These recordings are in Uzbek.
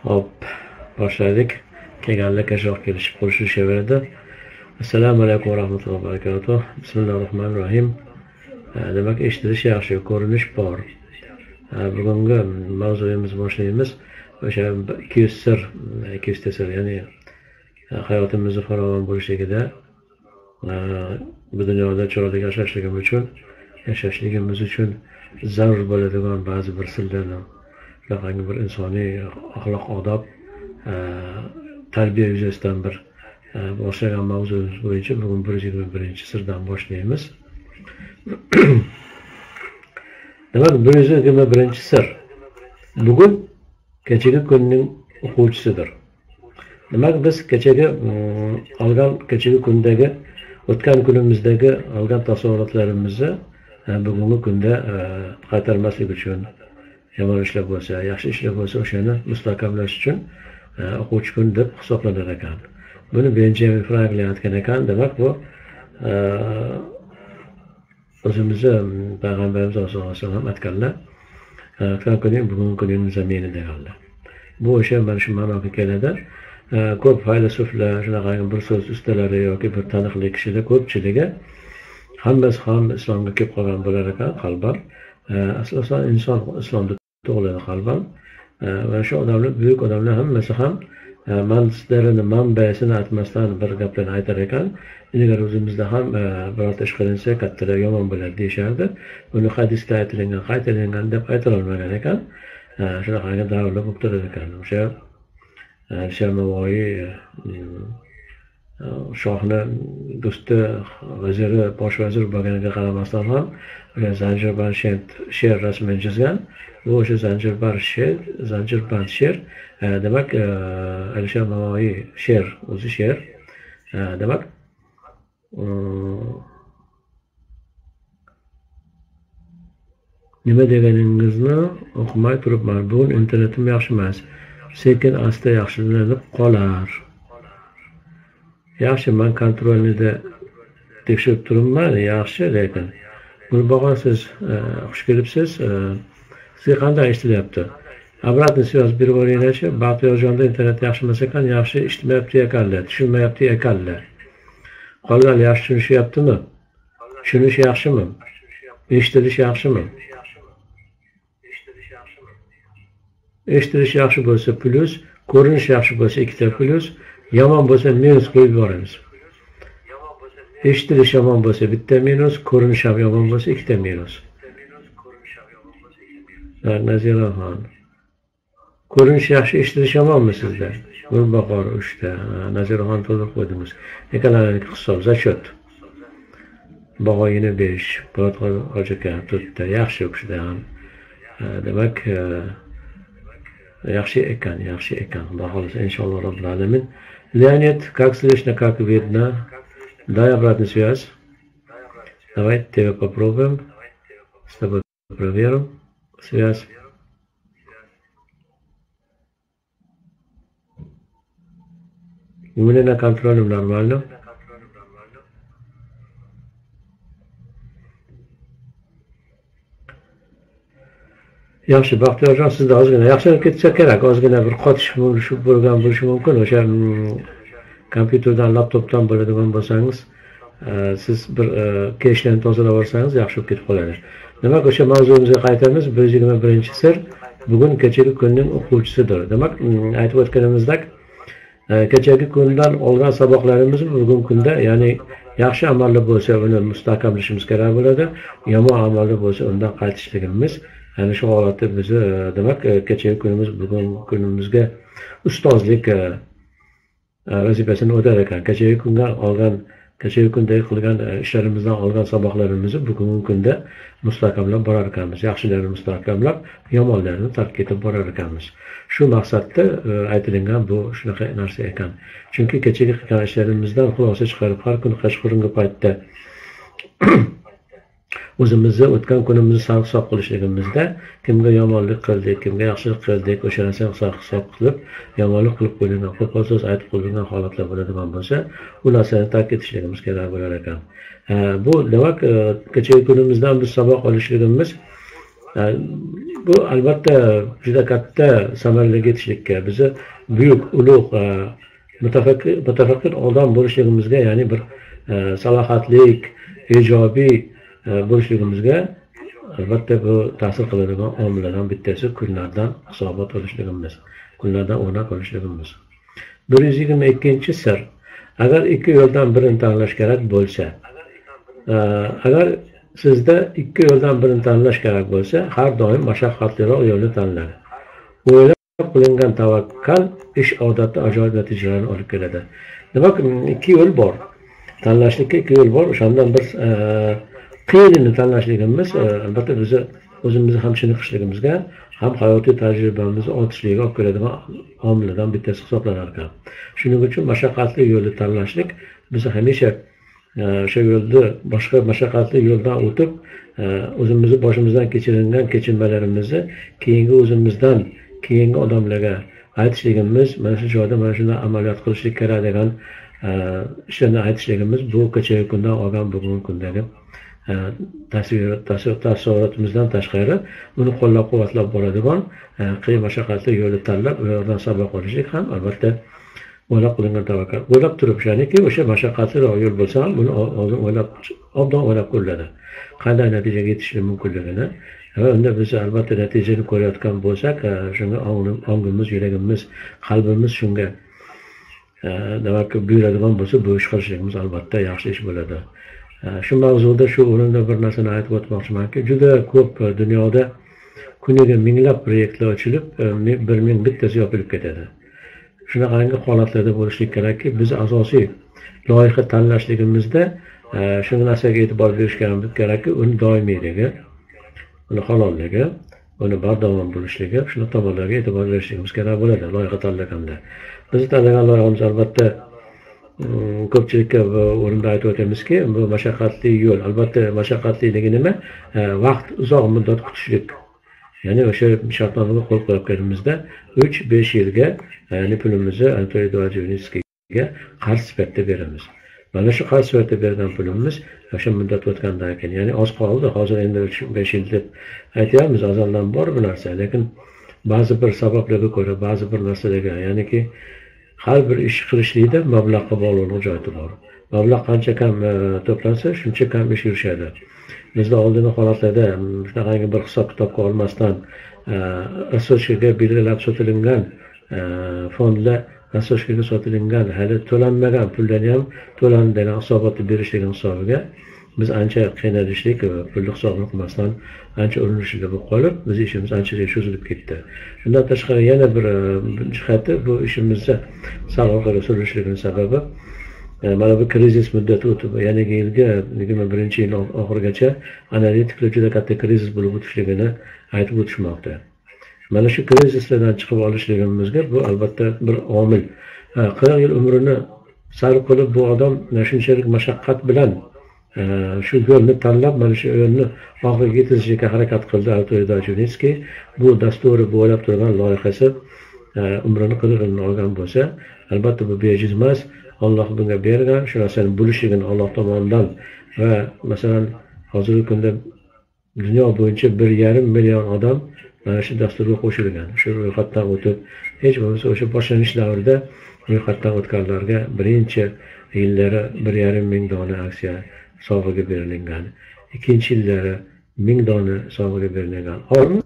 Hop, başladık. Kelganlar kaçak kelishib ko'rishishaveradi. Assalomu alaykum va rahmatullohi va barakatuh. Bismillahirrohmanirrohim. Demak, eshitilish yaxshi, ko'rinish bor. Bugungi mavzuyimizni boshlaymiz. O'sha 200 sir, 200 sir, ya'ni hayotimizni farovon bo'lishligida bu dunyoda chiroyli yashashligimiz uchun zarur bo'ladigan ba'zi bir sirlarni, shunaqangi bir insoniy axloq odob, tarbiya yuzasidan bir boshlagan mavzuyimiz bo'yicha bugun 121-sirdan boshlaymiz. Demak, 121-sir bugun kechagi kunning o'quvchisidir. Demak, biz kechagi kundagi o'tgan kunimizdagi olgan taassurotlarimizni bugungi kunda qaytarmaslik uchun, yomon ishlar bo'lsa, yaxshi ishlar bo'lsa, o'shani mustahkamlash uchun o'quvchi kun deb hisoblanar ekan. Buni Benjamin Franklin aytgan ekan. Demak, bu o'zimizni payg'ambarimiz sollallohu alayhi vasallam aytganlar, o'tgan kunning bugungi kunning zamini deganlar. Bu o'sha mana shu ma'noga keladi. Ko'p faylasuflar, shunaqa bir so'z ustalari yoki bir taniqli kishilar ko'pchiligi hammasi ham islomga kelib qolgan bo'lar ekan qalban. Asosan inson islomda tug'iladi qalban. Va shu odamlar, buyuk odamlar hammasi ham mantiqlarini, manbasini aytmasdan bir gaplarni aytar ekan. Ilgari o'zimizda ham birorta ish qilinsa kattalar yomon bo'ladi deyishardi. Buni hadisda aytilgan, qaytarilgan deb aytilolmagan ekan. Shunaqa davrlar bo'lib turadi ekan. O'sha Navoiy shohni do'sti, vaziri, bosh vazir bo'lganiga qaramasdan ham zanjirband she'r rasmini chizgan. Bu o'sha zanjirband she'r. Demak, Alisher Navoiy she'r, o'zi she'r. Demak, nima deganingizni o'qimay turibman. Bugun internetim yaxshi emas. Sekin asta yaxshilanib qolar. Yaxshi, men kontrolnida tekshirib turibman, yaxshi, lekin Gulbog'or, siz xush kelibsiz. Sizga qanday eshitilyapti? Обратный связь berib o'ringlarchi. Baxtiyorjonda internet yaxshi emas ekan, yaxshi eshitmayapti ekanlar, tushunmayapti ekanlar. Qolgan yaxshi tushunishyaptimi? Tushunish yaxshimi? Eshitilish yaxshimi? Eshitilish yaxshi bo'lsa plus, ko'rinish yaxshi bo'lsa 2 plus, yomon bo'lsa minus qo'yib yuboramiz. Eshitilish yomon bo'lsa 1 minus, ko'rinish ham yomon bo'lsa 2 minus. Naziraxon. Ko'rinish yaxshi, eshitilish yomonmi sizda? Gulbahor 3 ta. Naziraxon to'liq qo'ydingiz. Ekonomik hisob, zachot. Bog'oyini 5, Po'latqor Hojiaka 4 ta. Yaxshi o'qishda ham. Demak, yaxshi ekan. Xudo xolisa, inshaalloh Robbil alamin. Leonid, как слышно, как видно? Дай обратную связь. Давайте попробуем. С тобой проверим связь. У меня на контроле нормально. Yaxshi, Baxtiyorjon, sizda ozgina yaxshilik ketsa kerak, ozgina bir qotish bo'lgan bo'lishi mumkin. O'sha kompyuterdan, laptopdan bo'ladigan bo'lsangiz, siz bir keshlarni tozalab olsangiz yaxshi bo'lib ketib qoladi. Demak, o'sha mavzumizga qaytamiz. 121-sir bugun kechagi kunning o'quvchisidir. Demak, aytib o'tganimizdek, kechagi kundan olgan saboqlarimiz bugungi kunda, ya'ni yaxshi amallar bo'lsa uni mustahkamlashimiz kerak bo'ladi, yomon amallar bo'lsa undan qaytishligimiz. Yani shu holatda biz demak kechagi kunimiz bugungi kunimizga ustozlik vazifasini o'tar ekan. Kechagi kundagi qilgan ishlarimizdan olgan saboqlarimizni bugungi kunda mustahkamlab borar ekanmiz. Yaxshilarni mustahkamlab, yomonlarni tark etib borar ekanmiz. Shu maqsadda aytilgan bu shunaqa narsa ekan. Chunki kechagi qilgan ishlarimizdan xulosa chiqarib har kun kechqurungi paytda o'zimizni o'tgan kunimizni hisob qilishligimizda kimga yomonlik qildik, kimga yaxshilik qildik, o'sha narsani hisob qilib, yomonlik qilib qo'yilgan, qo'pol so'z aytib qo'yilgan holatlar bo'ladigan bo'lsa, u narsani tark etishligimiz kerak bo'lar ekan. Bu demak, kechagi kunimizdan biz saboq olishligimiz bu albatta juda katta samarali yetishlikka, bizni buyuk ulug' mutafakkir odam bo'lishligimizga, ya'ni bir salohiyatlik, ijobiy bo'lishligimizga albatta bu ta'sir qiladigan omillardan bittasi kunlardan hisobot olishligimiz, kunlardan o'rnak olishligimiz. 122 sir. Agar ikki yo'ldan birini tanlash kerak bo'lsa, agar sizda ikki yo'ldan birini tanlash kerak bo'lsa, har doim mashaqqatliroq yo'lni tanlang. O'ylab qilingan tavakkal ish odatda ajoyib natijalarni olib keladi. Demak, ikki yo'l bor. Tanlashlikka ikki yo'l bor. O'shandan biz qiyinini tanlashligimiz albatta bizni o'zimizni ham chiniqishligimizga, ham hayotiy tajribamizni ortishligiga olib keladigan omillardan bittasi hisoblanar ekan. Shuning uchun mashaqqatli yo'lni tanlashlik bizni hamisha o'sha yo'lni boshqa mashaqqatli yo'ldan o'tib, o'zimizni boshimizdan kechirilgan kechirmalarimizni keyingi o'zimizdan keyingi odamlarga aytishligimiz, mana shu joyda mana shunday amaliyot qilishlik kerak degan ishlarni aytishligimiz bu kechagi kundan olgan bugungi kundagi taassurotimizdan tashqari uni qo'llab-quvvatlab boradigan qiyin mashaqqatli yo'lni tanlab, u yerdan saboq olishlik ham albatta o'ylab qilingan tavakkal. O'ylab turib, ya'niki o'sha mashaqqatli yo'l bo'lsa ham buni oldin obdan o'ylab ko'riladi. Qanday natijaga yetishlik mumkinligini va unda biz albatta natijani ko'rayotgan bo'lsak, shunga ongimiz, yuragimiz, qalbimiz shunga demak buyuradigan bo'lsa, bu ish qilishligimiz albatta yaxshi ish bo'ladi. Shu mavzuda shu o'rinda bir narsani aytib o'tmoqchimanki, juda ko'p dunyoda kuniga minglab proyektlar ochilib, 1000 bittasi yopilib ketadi. Shunaqangi holatlarda bo'lishlik kerakki, biz asosiy loyiha tanlashligimizda shu narsaga e'tibor berish kerakki, uni doimiyligi, uni halolligi, uni bardavom bo'lishligi, shuna tomonlarga e'tibor berishimiz kerak bo'ladi loyiha tanlaganda. Biz tanlagan loyihamiz albatta ko'pchilikka bu o'rinda aytib o'tamizki, bu mashaqqatli yo'l. Albatta mashaqqatliligi nima? Vaqt uzoq muddat kutishlik. Ya'ni o'sha shartnomaga qo'l qo'yganimizda 3-5 yilga ya'ni pulimizni Anatoliy Dvojevskiyga qarz sifatida beramiz. Mana shu qarz sifatida bergan pulimiz o'sha muddat o'tgandan keyin, ya'ni oz qoldi, hozir endi 5 yil deb aytyapmiz, azaldan bor bu narsa, lekin ba'zi bir sabablarga ko'ra, ba'zi bir narsalarga, ya'niki har bir ish qilishlikda mablag'ga bog'liq joyi bor. Mablag' qancha kam to'plansa, shuncha kam ish yurishadi. Bizda oldingi holatlarda shunaqangi bir hisob-kitobga olmasdan rasochkaga belgilab sotilingan fondlar, rasochkaga sotilingan hali to'lanmagan pullarni ham to'landi degan hisobotni berishligini hisobiga biz ancha qiynalishlik, pulni hisobini qilmasdan ancha urinishlar bo'lib qolib, biz ishimiz anchaga cho'zilib ketdi. Shundan tashqari yana bir jihati, bu ishimizni sal orqaga surilishligining sababi mana bu krizis muddati o'tib, ya'ni yilgi 21-yil oxirigacha analitiklar juda katta krizis bo'lib o'tishligini aytib o'tishmoqda. Mana shu krizislardan chiqib olishligimizga bu albatta bir omil. 40 yil umrini sarf qilib bu odam shunchalik mashaqqat bilan shu yo'lni tanlab, mana shu yo'lni oxiriga yetkazishga harakat qildi Anatoliy Dvojevskiy. Bu dasturi bo'ylab turgan loyihasi umrini 40 yilni olgan bo'lsa, albatta bu bejiz emas. Alloh bunga bergan, shu narsani bo'lishligini Alloh tomonidan va masalan hozirgi kunda dunyo bo'yicha 1,5 million odam mana shu dasturga qo'shilgan. Shu ro'yxatdan o'tib, hech bo'lmasa o'sha boshlanish davrida ro'yxatdan o'tganlarga birinchi yillari 1,5 ming dona aksiya sovg'aga berilgan. Ikkinchi yillari 1000 dona sovg'aga berilgan.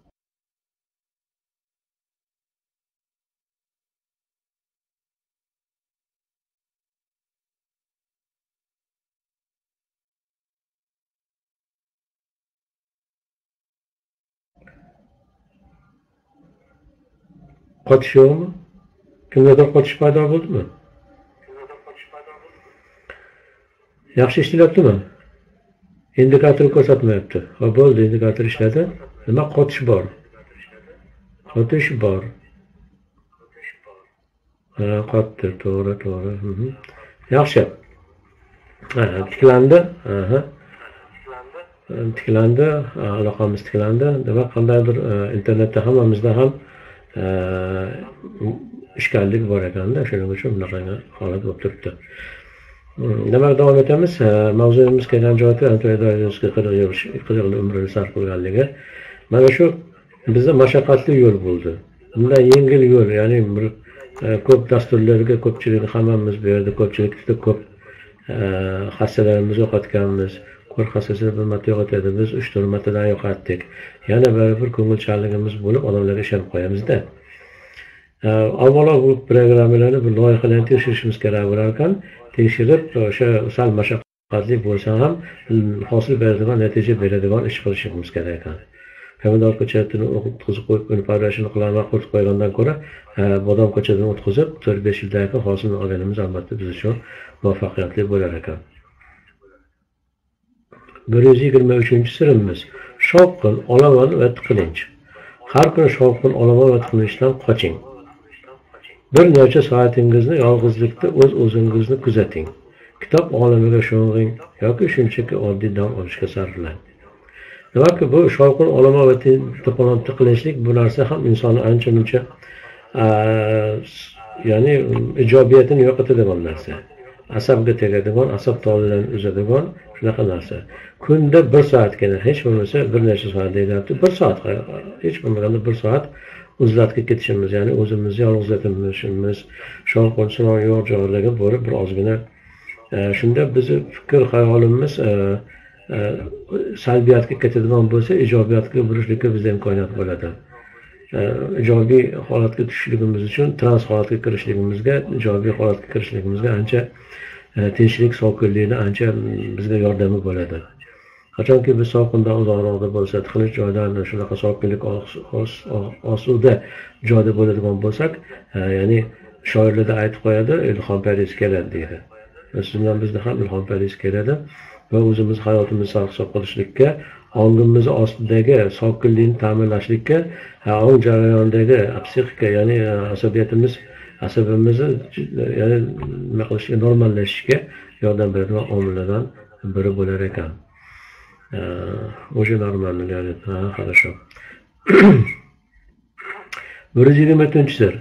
Qotish yo'qmi? Kimgadir qotish paydo bo'ldimi? Yaxshi ishlayaptimi? Indikator ko'rsatmayapti. Ha, bo'ldi, indikator ishladi. Nima qotish bor? Qotish bor. Ha, qotdi, to'g'ri. Yaxshi. Ha, tiklandi. Aha. Tiklandi, aloqamiz tiklandi. Demak, qandaydir internetda hammamizda ham ishkallik bor ekanda, shuning uchun bunaqa holat bo'lib turibdi. Demak, davom etamiz. Mavzuyimiz kelgan joyda Anatoliy Dvojevskiy 40 yil umrini sarf qilganligi. Mana shu bizda mashaqqatli yo'l bo'ldi. Bundan yengil yo'l, ya'ni bir ko'p dasturlarga ko'pchilik hammamiz bu yerda ko'pchilik juda ko'p hassalarimizni yo'qotganmiz. Ko'r hassasini bir marta yo'qotadi. Biz 3-4 martadan yo'qotdik. Yana bir ko'ngilchanligimiz bo'lib, odamlarga ishonib qo'yamiz-da. Avvalo bu programmalarni bir loyihalarni tekshirishimiz kerak bo'lar ekan. Tekshirib, o'sha sal mashaqqatli bo'lsa ham hosil beradigan, natija beradigan ish qilishimiz kerak ekan. Pomidor ko'chatini o'tkazib qo'yib, uni parvarishini qilaman qurib qo'ygandan ko'ra, bodom ko'chatini o'tkazib, 4-5 yildan keyin hosilni olganimiz albatta biz uchun muvaffaqiyatli bo'lar ekan. 123-sirimiz: shovqin, olomon va tiqilinch. Har kuni shovqin, olomon va tiqilinchdan qoching. Bir necha soatingizni yolg'izlikda o'z-o'zingizni kuzating. Kitob olamiga sho'ng'ing yoki shunchaki oddiy dam olishga sarflang. Demakki, bu shovqin, olomon va tiqilinchlik bu narsa ham insonni ancha-muncha ya'ni ijobiyatini yo'qotadigan narsa. Asabga tegadigan, asab tolalarini uzadigan shunaqa narsa. Kunda 1 soatgina, hech bo'lmasa bir necha soat deyapti. 1 soat, hech bo'lmaganda 1 soat uzlatga ketishimiz, ya'ni o'zimizni yolg'izlatishimiz, shovqin suron yo'q joylarga borib bir ozgina shunda bizni fikr xayolimiz salbiyatga ketadigan bo'lsa, ijobiyatga burishlikka bizda imkoniyat bo'ladi. Ijobiy holatga tushishligimiz uchun trans holatga kirishligimizga, ijobiy holatga kirishligimizga ancha tinchlik, sokinlikni ancha bizga yordami bo'ladi. Qachonki biz sokindan uzoqroqda bo'lsa, tiqilinch joydan shunaqa sokinlik osuda joyda bo'ladigan bo'lsak, ya'ni shoirlarda aytib qo'yadi, ilhom parisi keladi deydi. Sizdan bizda ham ilhom parisi keladi va o'zimiz hayotimizni sarhisob qilishlikka, ongimiz ostidagi sokinlikni ta'minlashlikka, ong jarayonidagi psixika, ya'ni asabimizni ya'ni nima qilishga, normallashishga yordam beradigan omillardan biri bo'lar ekan. O'sha normalni, ya'ni хорошо. 124-sir.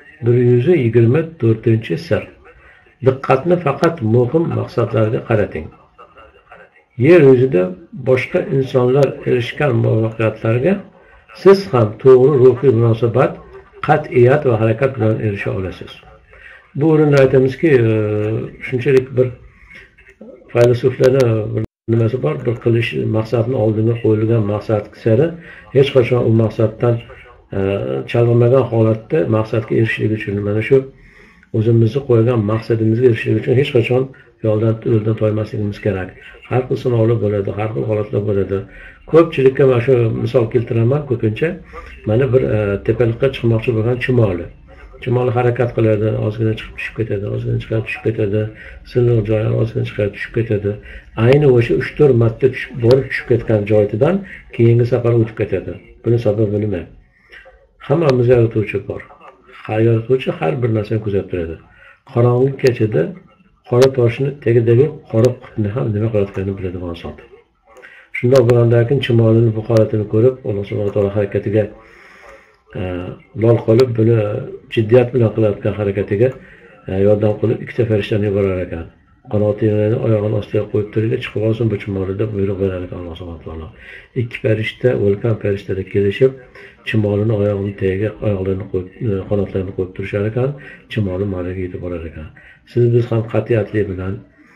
124-sir. Diqqatni faqat muhim maqsadlarga qarating. Yer yuzida boshqa insonlar erishgan muvaffaqiyatlarga siz ham to'g'ri ruhiy munosabat, qat'iyat va harakat bilan erisha olasiz. Bu o'rinda aytamizki, shunchalik bir faylosuflarning bir nimasi bor, bir qilish maqsadni oldinga qo'yilgan maqsad sari hech qachon u maqsaddan chalg'imagan holatda maqsadga erishishlik uchun, mana shu o'zimizni qo'ygan maqsadimizga erishishlik uchun hech qachon yo'ldan toymasligimiz kerak. Har xil sinovlar bo'ladi, har xil holatlar bo'ladi. Ko'pchilikka mana shu misol keltiraman, ko'pincha mana bir tepalikka chiqmoqchi bo'lgan chumoli harakat qiladi, ozgina chiqib tushib ketadi, ozgina chiqib tushib ketadi, silliq joylar ozgina chiqib tushib ketadi. Ayni o'sha 3-4 marta borib tushib ketgan joyidan keyingi safar o'tib ketadi. Buning sababi nima? Hammamiz yaratuvchi bor. Yaratuvchi har bir narsani kuzatib turadi. Qorong'u kechada qora toshni tagidagi qora qutni ham nima qilayotganini biladigan zot. Shundoq bo'lgandan keyin chumolining bu holatini ko'rib, Alloh subhanahu va taolo harakatiga lol qolib, buni jiddiyat bilan qilayotgan harakatiga yordam qilib ikkita farishtani yuborar ekan. Qanotinglarni oyog'ini ostiga qo'yib turinglar, chiqib olsin bu chumoli deb buyruq berar ekan Alloh subhanahu va taolo. Ikki farishta, o'lgan farishtalar kelishib, chumolini oyog'ining tagiga oyoqlarini qo'yib, qanotlarini qo'yib turishar ekan, chumoli ma'raga yetib borar ekan. Biz ham qat'iyatli bilan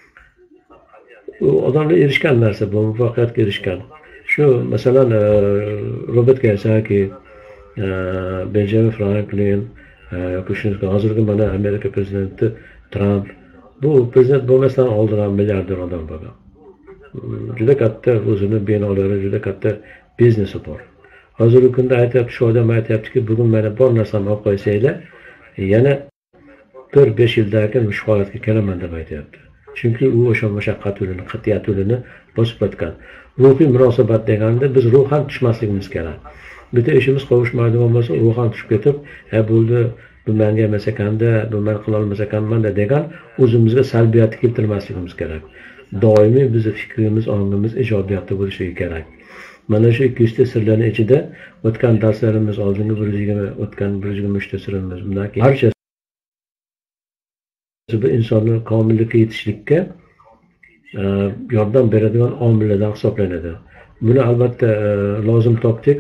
odamlar erishgan narsa, bu muvaffaqiyatga erishgan. Shu masalan Robert Kiyosaki, Benjamin Franklin yoki shunday hozirgi mana Amerika prezidenti Trump, bu prezident bo'lmasdan oldin ham milliarder odam bo'lgan. Juda katta o'zini binolari, juda katta biznesi bor. Hozirgi kunda aytyapti, shu odam aytyaptiki, bugun mana bor narsani olib qo'ysanglar, yana 4-5 yildan keyin shu holatga kelaman deb aytyapti. Chunki u o'sha mashaqqat yo'lini, qat'iyat yo'lini bosib o'tgan. Ruhiy munosabat deganda biz ruhan tushmasligimiz kerak. Bitta ishimiz qovushmaydigan bo'lsa, ruhan tushib ketib, bo'ldi, bu menga emas ekanda, bu men qila olmas ekanman degan o'zimizga salbiyatni keltirmasligimiz kerak. Doimiy bizning fikrimiz, ongimiz ijobiyatda bo'lishi kerak. Mana shu 200 ta sirlarning ichida o'tgan darslarimiz, oldingi 123 ta sirimiz, bundan keyin barchasi bu insonni komillikka yetishlikka yordam beradigan omillardan hisoblanadi. Buni albatta lozim topdik.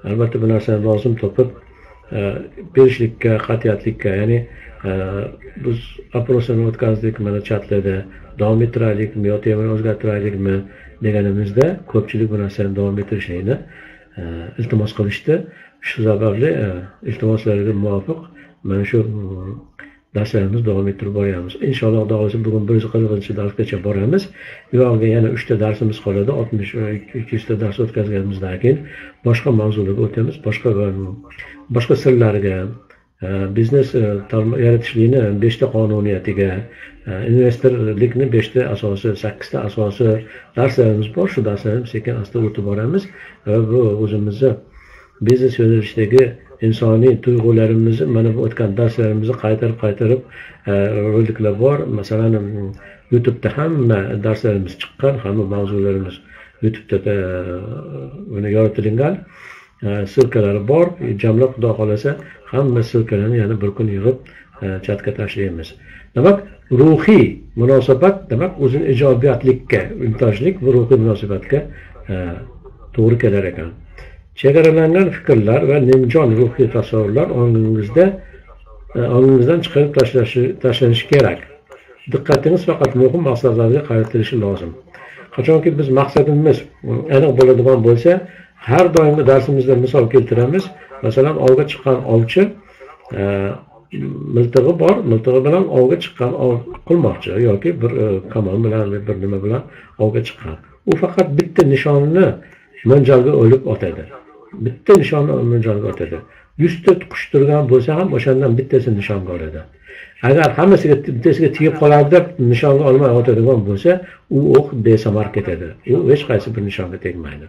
albatta bu narsani lozim topib berishlikka, qat'iyatlikka, ya'ni biz oprosini o'tkazdik, mana chatlarda davom ettiraylikmi yoki o'zgartiraylikmi deganimizda ko'pchilik bu narsani davom ettirishlikni iltimos qilishdi. Shu sababli iltimoslarga muvofiq mana shu darslarimizni davom ettirib boryapmiz. Inshaalloh Xudo xohlasa bugun 140-darsgacha boramiz. Bu yerga yana 3 ta darsimiz qoladi. 60-200 ta dars o'tkazganimizdan keyin boshqa mavzularga o'tamiz. Boshqa sirlarga, biznes yaratishlikni 5 ta qonuniyatiga, investorlikni 5 ta asosi, 8 ta asosi darslarimiz bor. Shu darslarni sekin asta o'tib boramiz va bu o'zimizni biznes yo'nalishidagi insoniy tuyg'ularimizni mana bu o'tgan darslarimizni qaytarib roliklar bor. Masalan, YouTube'da hamma darslarimiz chiqqan, hamma mavzularimiz YouTube'da buni yoritilgan ssilkalari bor. Jamlab Xudo xolasa hamma ssilkalarni yana bir kun yig'ib chatga tashlaymiz. Demak, ruhiy munosabat demak o'zini ijobiyatlikka intilishlik, bu ruhiy munosabatga to'g'ri kelar ekan. Chegaralangan fikrlar va nimjon ruhiy tasavvurlar ongingizdan chiqarib tashlanishi kerak. Diqqatingiz faqat muhim maqsadlarga qaratilishi lozim. Qachonki biz maqsadimiz aniq bo'ladigan bo'lsa, har doim darsimizda misol keltiramiz. Masalan, ovga chiqqan ovchi miltig'i bor, miltig'i bilan ovga chiqqan ov qilmoqchi yoki bir kamon bilan bir nima bilan ovga chiqqan. U faqat bitta nishonni mo'ljalga o'lib otadi. Bitta nishonni mo'ljalga otadi. 100 ta qush turgan bo'lsa ham o'shandan bittasini nishonga oladi. Agar hammasiga bittasiga tegib qoladi deb nishonga olmay otadigan bo'lsa, u o'q besamar ketadi. U hech qaysi bir nishonga tegmaydi.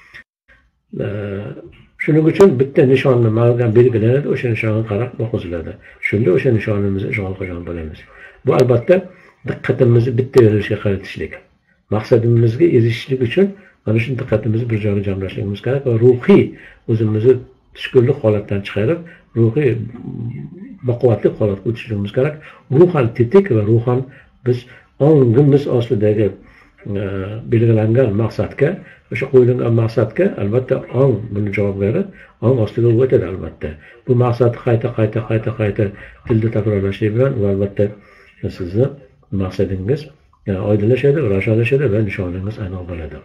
Shuning uchun bitta nishonni ma'lum belgilanadi, o'sha nishonga qarab o'qiziladi. Shunda o'sha nishonimizni ishg'ol qilgan bo'lamiz. Bu albatta diqqatimizni bitta yo'nalishga qaratishlik. Maqsadimizga erishishlik uchun mana shu diqqatimizni bir joyga jamlashligimiz kerak va ruhiy o'zimizni tushkunlik holatdan chiqarib, ruhiy baquvvatli holatga o'tishligimiz kerak. Ruhan tetik va ruhan biz ongimiz ostidagi belgilangan maqsadga, o'sha qo'yilgan maqsadga albatta ong buni javobgari, ong ostiga o'tadi albatta. Bu maqsadni qayta tilda takrorlashlik bilan albatta sizni maqsadingiz oydinlashadi, ravshanlashadi va nishoningiz aniq bo'ladi.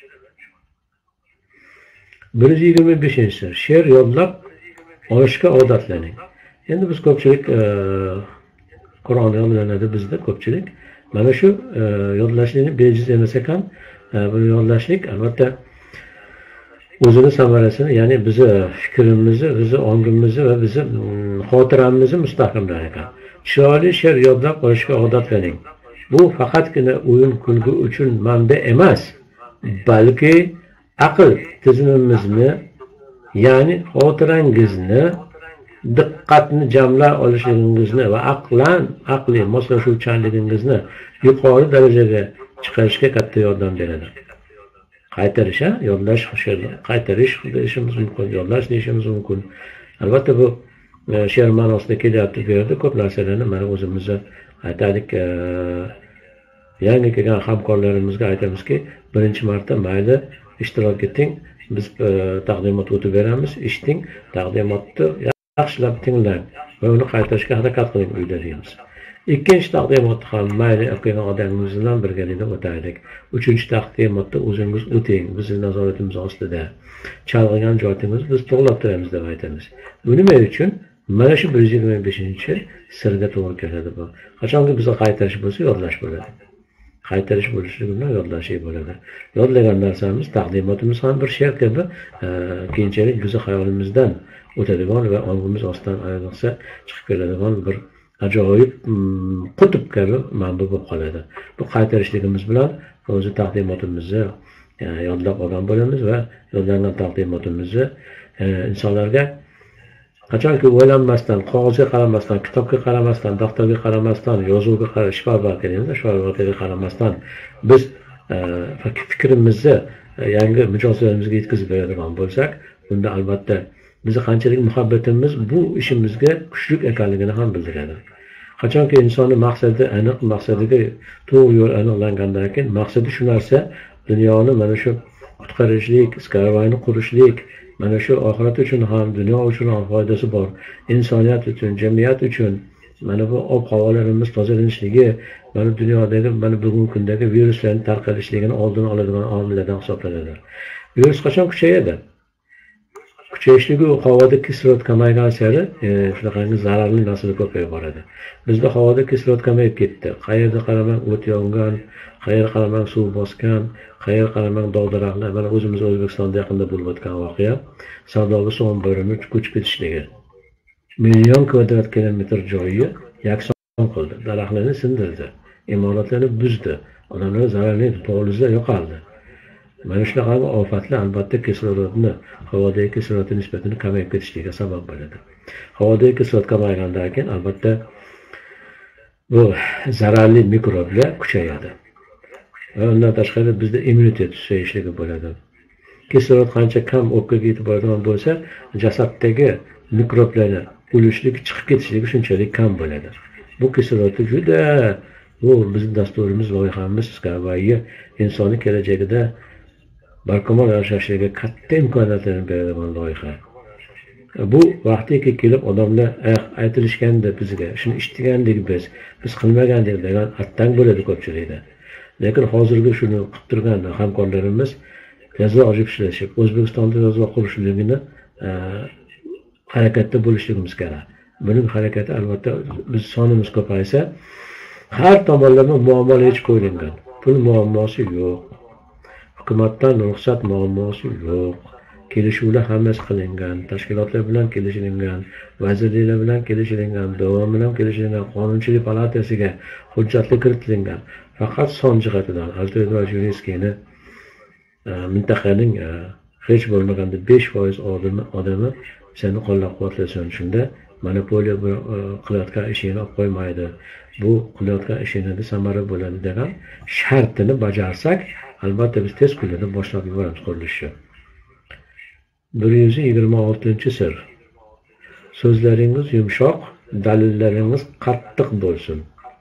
125-si she'r yodlab olishga odatlaning. Endi biz ko'pchilik Qur'on yodlanadi bizda ko'pchilik. Mana shu yodlashlikni bejiz emas ekan, bu yodlashlik albatta o'zini samarasini, ya'ni bizni fikrimizni, bizni ongimizni va bizni xotiramizni mustahkamlar ekan. Chiroyli she'r yodlab olishga odatlaning. Bu faqatgina o'yin kulgi uchun manba emas, balki aql tizimimizni, ya'ni xotirangizni, diqqatni jamlay olishligingizni va aqliy moslashuvchanligingizni yuqori darajaga chiqarishga katta yordam beradi. Qaytarish, yodlash, qaytarish deyishimiz mumkin, yodlash deyishimiz mumkin. Albatta bu she'r ma'nosida kelyapti bu yerda ko'p narsalarni mana o'zimizga aytaylik, yangi kelgan hamkorlarimizga aytamizki, birinchi marta mayli ishtirok eting, biz taqdimot o'tib beramiz, eshiting, taqdimotni yaxshilab tinglang va uni qaytarishga harakat qiling uyda deymiz. Ikkinchi taqdimotni ham mayli o'qigan odamimiz bilan birgalikda o'taylik. Uchinchi taqdimotda o'zingiz o'ting, bizning nazoratimiz ostida. Chalg'igan joyingizni biz to'g'rilab turamiz deb aytamiz. Bu nima uchun? Mana shu 125-sirga to'g'ri keladi bu. Qachonki bizga qaytarish bo'lsa, yodlash bo'ladi. Qaytarish bo'lishligi bilan yodlash bo'ladi. Yodlagan narsamiz, taqdimotimiz ham bir she'r kabi keyinchalik bizning xayolimizdan o'tadigan va ongimiz ostidan ayniqsa chiqib keladigan bir ajoyib qutb kabi manba bo'lib qoladi. Bu qaytarishligimiz bilan o'zi taqdimotimizni yodlab olgan bo'lamiz va yodlangan taqdimotimizni insonlarga qachonki o'ylanmasdan, qog'ozga qaramasdan, kitobga qaramasdan, daftarga qaramasdan, yozuvga shifobatiga qaramasdan biz fikrimizni yangi mijozlarimizga yetkazib beradigan bo'lsak, bunda albatta bizni qanchalik muhabbatimiz bu ishimizga kuchli ekanligini ham bildiradi. Qachonki insonning maqsadi aniq, maqsadiga to'g'ri yo'l aniqlangandan keyin, maqsadi shu narsa, dunyoni mana shu qutqarishlik, Skyway'ni qurishlik, Mana shu oxirat uchun ham, dunyo uchun ham foydasi bor. Insoniyat uchun, jamiyat uchun mana bu ob-havolarimiz tozalanishligi, mana dunyodagi, mana bugungi kundagi viruslarning tarqalishligini oldini oladigan omillardan hisoblanadi. Virus qachon kuchayadi? Kuchayishligi havoda kislorod kamaygan sari shunaqangi zararli narsalar ko'payib boradi. Bizda havoda kislorod kamayib ketdi. Qayerda qaramang o't yongan, qayerga qaramang suv bosgan, qayerga qaramang dov-daraxtlar. Mana o'zimiz O'zbekistonda yaqinda bo'lib o'tgan voqea Sardoba suv omborini ko'chib ketishligi. Million kvadrat kilometr joyni yakson qildi. Daraxtlarni sindirdi, imoratlarni buzdi, odamlar zararli polizlar yo'qoldi. Mana shunaqa ofatlar albatta kislorodni, havodagi kislorod nisbatini kamayib ketishligiga sabab bo'ladi. Havodagi kislorod kamaygandan keyin albatta bu zararli mikroblar kuchayadi. Va undan tashqari bizda immunitet susayishligi bo'ladi. Kislorod qancha kam o'pkaga yetib boradigan bo'lsa, jasaddagi mikroblarni o'lishligi, chiqib ketishligi shunchalik kam bo'ladi. Bu kislorodni juda bu bizning dasturimiz, loyihamiz Skavayi insoniy kelajagida barkamol yashashiga katta imkoniyatlarni beradigan loyiha. Bu vaqtiki kelib odamlar aytilishganda bizga, shuni eshitgandik biz qilmagandik degan attang bo'ladi ko'pchilikda. Lekin hozirgi shuni qilib turgan hamkorlarimiz tezroq ishlashib, O'zbekistonda tezroq qurishligini harakatda bo'lishligimiz kerak. Buning harakati albatta biz sonimiz ko'paysa, har tomonlama muammolar hech qo'yilgan. Pul muammosi yo'q. Hukumatdan ruxsat muammosi yo'q. Kelishuvlar hammasi qilingan, tashkilotlar bilan kelishilgan, vazirliklar bilan kelishilgan, davom bilan kelishilgan, qonunchilik palatasiga hujjatlar kiritilgan. Faqat son jihatidan Altoy Juniskiyni mintaqaning hech bo'lmaganda 5% odami seni qo'llab-quvvatlasin. Shunda monopoliya qilayotgan ishini olib qo'ymaydi. Bu qilayotgan ishingizda samara bo'ladi degan shartini bajarsak, albatta biz tez kunlarda boshlab yuboramiz qurilishni. 126-sir. So'zlaringiz yumshoq, dalillaringiz qattiq bo'lsin.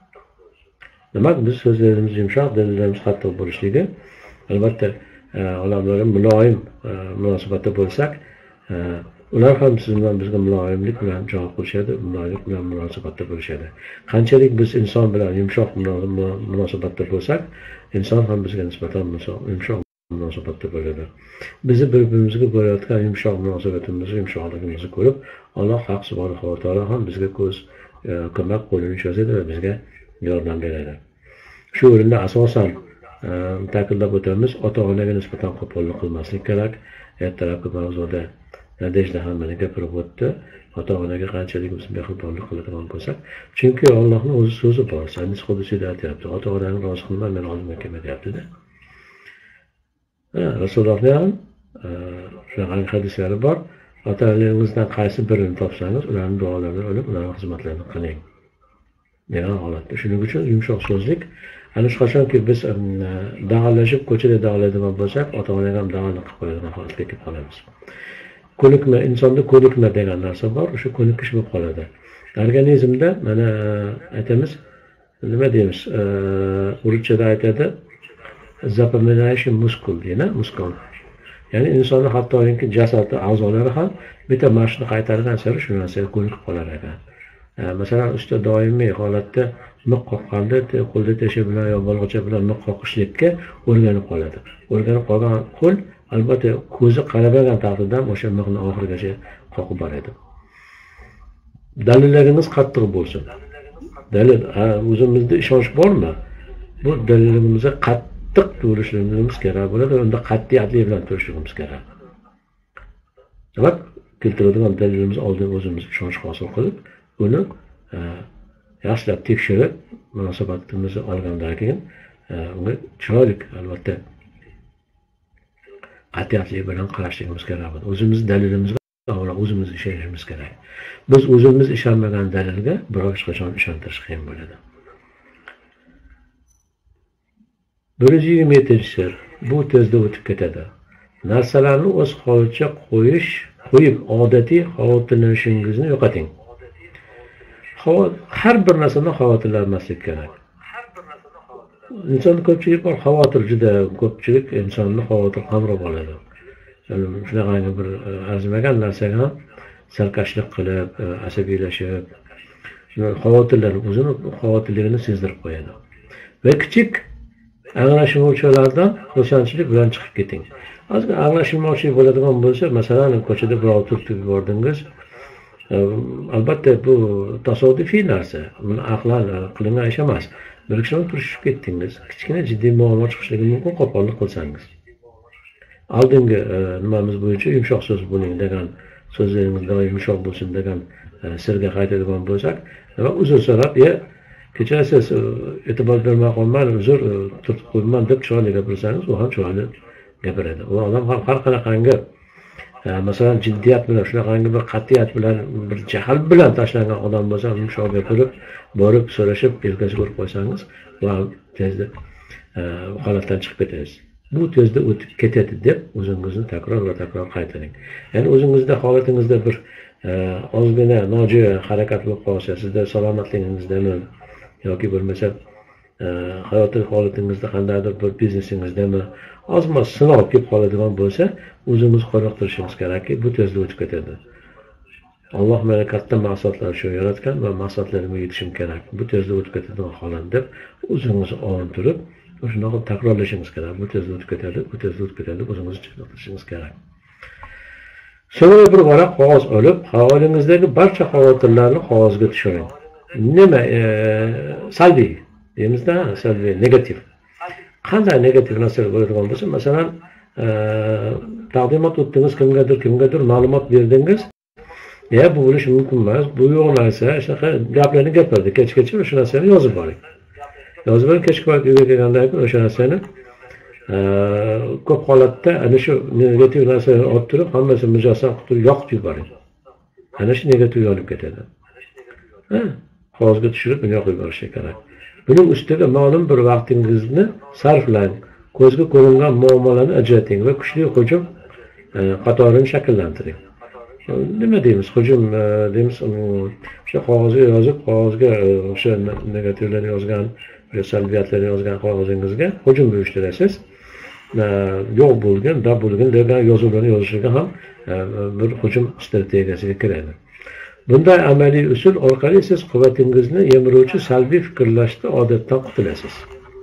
Demak, biz so'zlarimiz yumshoq, dalillarimiz qattiq bo'lishligi, albatta odamlar muloyim munosabatda bo'lsak, ular ham siz bilan bizga muloyimlik bilan javob qilishadi, muloyimlik bilan munosabatda bo'lishadi. Qanchalik biz inson bilan yumshoq munosabatda bo'lsak, inson ham bizga nisbatan yumshoq munosabatda bo'ladi. Bizni bir-birimizga bo'layotgan yumshoq munosabatimizni, yumshoqligimizni ko'rib, Alloh haq subhanahu va taolo ham bizga ko'mak qo'lini cho'zadi va bizga yordam beradi. Shu o'rinda asosan ta'kidlab o'tamiz, ota-onaga nisbatan qo'pollik qilmaslik kerak. Ertalabki mavzuda Nadejda ham mana gapirib o'tdi. Ota-onaga qanchalik biz mehribonlik qiladigan bo'lsak, chunki Allohning o'zi so'zi bor. Sangiz hudusida aytyapti. Ota-onani rozi qilma, men oldimga kelma deyapti-da. Rasulullohning ham shunaqa hadislari bor. Ota-onalaringizdan qaysi birini topsangiz, ularning duolaridan olib, ularning xizmatlarini qiling. degan holatda. Shuning uchun yumshoq so'zlik, ana shu qachonki biz dag'allashib ko'chada dag'aladigan bo'lsak, ota-onaga ham dag'allik qilib qo'yadigan holatga kelib qolamiz. Ko'nikma, insonda ko'nikma degan narsa bor, o'sha ko'nikish bo'lib qoladi. Organizmda mana aytamiz, nima deymiz, ruschada aytadi, запоминающий мускул deydi, muskul. Ya'ni insonni hattoki jasadi, a'zolari ham bitta mashqni qaytargan sari shu narsaga ko'nikib qolar ekan. Masalan, usta doimiy holatda miq qoqqanda qo'lda tesha bilan yo bolg'acha bilan miq qoqishlikka o'rganib qoladi. O'rganib qolgan qo'l albatta ko'zi qaramagan taqdirda o'sha miqni oxirigacha qoqib boradi. Dalillaringiz qattiq bo'lsin. Dalil, o'zimizda ishonch bormi? Bu dalilimizga qattiq turishimiz kerak bo'ladi, unda qat'iyatlik bilan turishimiz kerak. Demak, keltiradigan dalilimiz oldin o'zimiz ishonch hosil qilib, uni yaxshilab tekshirib, munosabatimizni olgandan keyin unga chiroyli albatta qat'iyatlik bilan qarashimiz kerak. O'zimiz dalilimizga avvalo o'zimiz ishonishimiz kerak. Biz o'zimiz ishonmagan dalilga birov hech qachon ishontirish qiyin bo'ladi. 127-sir. Bu tezda o'tib ketadi. Narsalarni o'z holicha qo'yib odatiy xavotirlanishingizni yo'qoting. Har bir narsadan xavotirlanmaslik kerak. Inson ko'pchilik bor, xavotir juda ko'pchilik insonni xavotir qamrab oladi. shunaqangi bir arzimagan narsaga ham sarkashlik qilib, asabiylashib, xavotirlanib, o'zini xavotirligini sezdirib qo'yadi. Va kichik anglashilmovchilardan xursandchilik bilan chiqib keting. Ozgina anglashilmovchilik bo'ladigan bo'lsa, masalan, ko'chada birov turtib yubordingiz. Albatta bu tasodifiy narsa. Buni aqlan qilingan ish emas. Bir kishini turishib ketdingiz. Kichkina jiddiy muammo chiqishligi mumkin qo'pollik qilsangiz. Oldingi nimamiz bo'yicha yumshoq so'z bo'ling degan so'zlaringiz doim yumshoq bo'lsin degan sirga qaytadigan bo'lsak, va uzr so'rab, kechirasiz, e'tibor bermay qolman, uzr turtib qo'yman deb chiroyli gapirsangiz, u ham chiroyli gapiradi. U odam ham har qanaqangi masalan jiddiyat bilan, shunaqangi bir qat'iyat bilan, bir jahl bilan tashlangan odam bo'lsa, yumshoq gapirib, borib so'rashib, yelkasiga urib qo'ysangiz, u ham tezda holatdan chiqib ketasiz. Bu tezda o'tib ketadi deb o'zingizni takror va takror qaytaring. Ya'ni o'zingizda holatingizda bir ozgina nojo'ya harakat bo'lib qolsa, sizda salomatligingizdami yoki bo'lmasa hayotiy holatingizda qandaydir bir biznesingizdami ozmas sinov kelib qoladigan bo'lsa, o'zimiz qoniqtirishimiz kerakki, bu tezda o'tib ketadi. Alloh meni katta maqsadlar uchun yaratgan va maqsadlarimga yetishim kerak. Bu tezda o'tib ketadigan holat deb o'zingizni olintirib, shunaqa takrorlashingiz kerak. Bu tezda o'tib ketadi, bu tezda o'tib ketadi, o'zingizni chaqirtishingiz kerak. So'ngra bir varaq qog'oz olib, havolingizdagi barcha xavotirlarni qog'ozga tushiring. Nima salbiy deymizda, salbiy, negativ. Qanday negativ narsalar bo'ladigan bo'lsa, masalan, taqdimot o'tdingiz, kimgadir ma'lumot berdingiz. Bu bo'lishi mumkin emas, bu yo'q narsa, shunaqa gaplarni gapirdi, kechgacha o'sha narsani yozib boring. Yozib boring, kechki payt uyga kelgandan keyin o'sha narsani ko'p holatda ana shu negativ narsalarni olib turib, hammasini mujassam qilib turib yoqib yuboring. Ana shu negativ yonib ketadi. Qog'ozga tushirib, uni yoqib yuborish kerak. Buning ustiga ma'lum bir vaqtingizni sarflang, ko'zga ko'ringan muammolarni ajrating va kuchli hujum qatorini shakllantiring. Nima deymiz? Hujum deymiz, o'sha qog'ozga yozib, qog'ozga o'sha negativlarni yozgan, o'sha salbiyatlarni yozgan qog'ozingizga hujum uyushtirasiz. Yo'q bo'lgan, da bo'lgan degan yozuvlarni yozishga ham bir hujum strategiyasiga kiradi. Bunday amaliy usul orqali siz quvvatingizni yemiruvchi salbiy fikrlashni odatdan qutulasiz.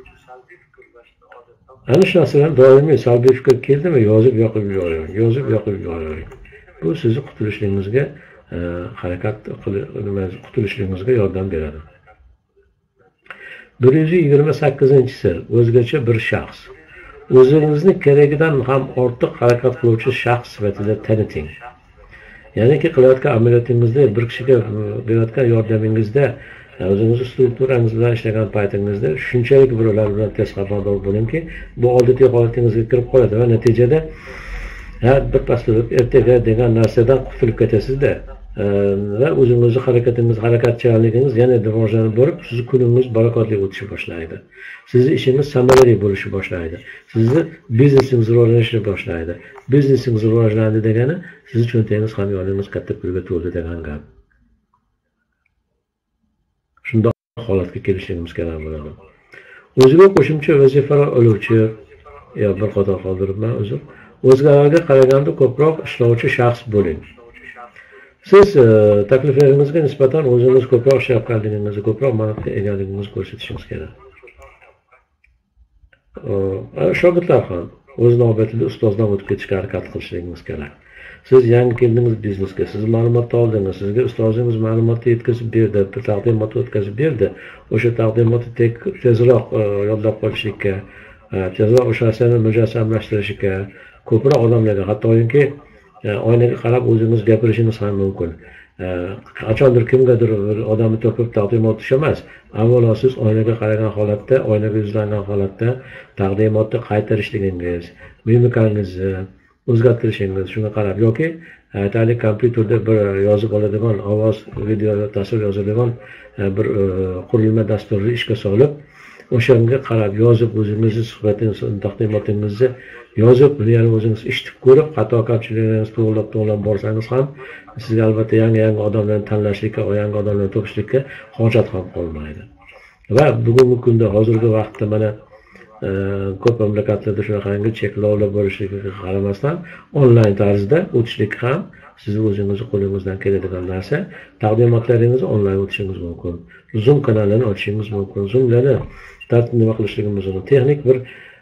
Ana shu narsadan doimiy salbiy fikr keldimi, yozib yoqib yuboring, yozib yoqib yuboring. Bu sizni qutulishingizga qutulishingizga yordam beradi. 128-sir, o'zgacha bir shaxs. O'zingizni keragidan ham ortiq harakat qiluvchi shaxs sifatida taniting. Ya'niki qilayotgan amaliyotingizda, bir kishiga berayotgan yordamingizda, o'zingizni strukturangiz bilan ishlagan paytingizda shunchalik birovlar bilan tez xabardor bo'lingki, bu odatiy holatingizga kirib qoladi va natijada bir paslik ertaga degan narsadan qutulib ketasizda va o'zingizni harakatchanligingiz yana rivojlanib borib, sizni kuningiz barakotli o'tishi boshlaydi. Sizni ishingiz samarali bo'lishi boshlaydi. Sizni biznesingiz rivojlanishni boshlaydi. Biznesingiz rivojlandi degani sizni cho'ntagingiz ham yoningiz katta pulga to'ldi degan gap. Shunday holatga kelishimiz kerak bo'ladi. O'ziga qo'shimcha vazifalar oluvchi, bir qator qoldiribman o'zim. O'zgalarga qaraganda ko'proq ishlovchi shaxs bo'ling. Siz takliflaringizga nisbatan o'zingiz ko'proq shavqatligingizni, ko'proq manfaatga egaligingizni ko'rsatishingiz kerak. Shogirdlar ham o'z navbatida ustozdan o'tib ketishga harakat qilishingiz kerak. Siz yangi keldingiz biznesga, siz ma'lumot oldingiz, sizga ustozingiz ma'lumotni yetkazib berdi, taqdimot o'tkazib berdi. O'sha taqdimotni tezroq yodlab qolishlikka, tezroq o'sha narsani mujassamlashtirishga ko'proq odamlarga, hattoki oynaga qarab o'zingiz gapirishingiz ham mumkin. Qachondir kimgadir odamni topib taqdimot emas, avvalo siz oynaga qaragan holatda, oynaga yuzlangan holatda taqdimotni qaytarishligingiz, mimikangizni o'zgartirishingiz, shunga qarab yoki aytaylik kompyuterda bir yozib oladigan ovoz, video, tasvir yozadigan bir qurilma dasturni ishga solib, o'shanga qarab yozib o'zingizni suhbatingizni, taqdimotingizni yozib, buni yana o'zingiz eshitib ko'rib, xato kamchiliklaringizni to'g'rilab borsangiz ham sizga albatta yangi odamlarni tanlashlikka, yangi odamlarni topishlikka hojat ham qolmaydi. Va bugungi kunda, hozirgi vaqtda mana ko'p mamlakatlarda shunaqangi cheklovlar bo'lishiga qaramasdan onlayn tarzda o'tishlik ham sizni o'zingizni qo'lingizdan keladigan narsa. Taqdimotlaringizni onlayn o'tishingiz mumkin. Zoom kanalini ochishingiz mumkin. Zoomlarni nima qilishligimiz mumkin. Texnik bir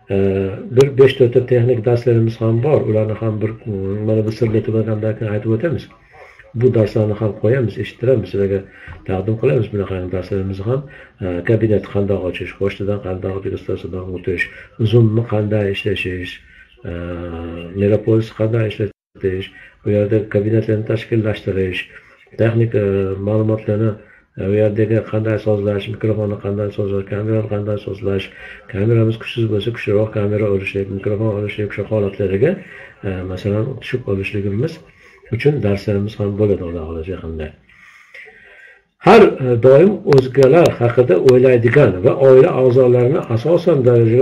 5-4 ta texnik darslarimiz ham bor. Ularni ham bir mana bu sirli tugagandan keyin aytib o'tamiz. Bu darslarni ham qo'yamiz, eshittiramiz, sizlarga taqdim qilamiz bunaqa darslarimizni ham. Kabinet qanday ochish, pochtadan qanday illyustratsiyadan o'tish, Zoomni qanday ishlatish, Megapolis qanday ishlatish, bu yerda kabinetlarni tashkillashtirish, texnik ma'lumotlarni u yerdagi qanday sozlash, mikrofonni qanday sozlash, kamerani qanday sozlash, kameramiz kuchsiz bo'lsa kuchliroq kamera olishlik, mikrofon olishlik shu holatlariga masalan tushib olishligimiz uchun darslarimiz ham bo'ladi Xudo xohlasa yaqinda. Har doim o'zgalar haqida o'ylaydigan va oila a'zolarini asosiy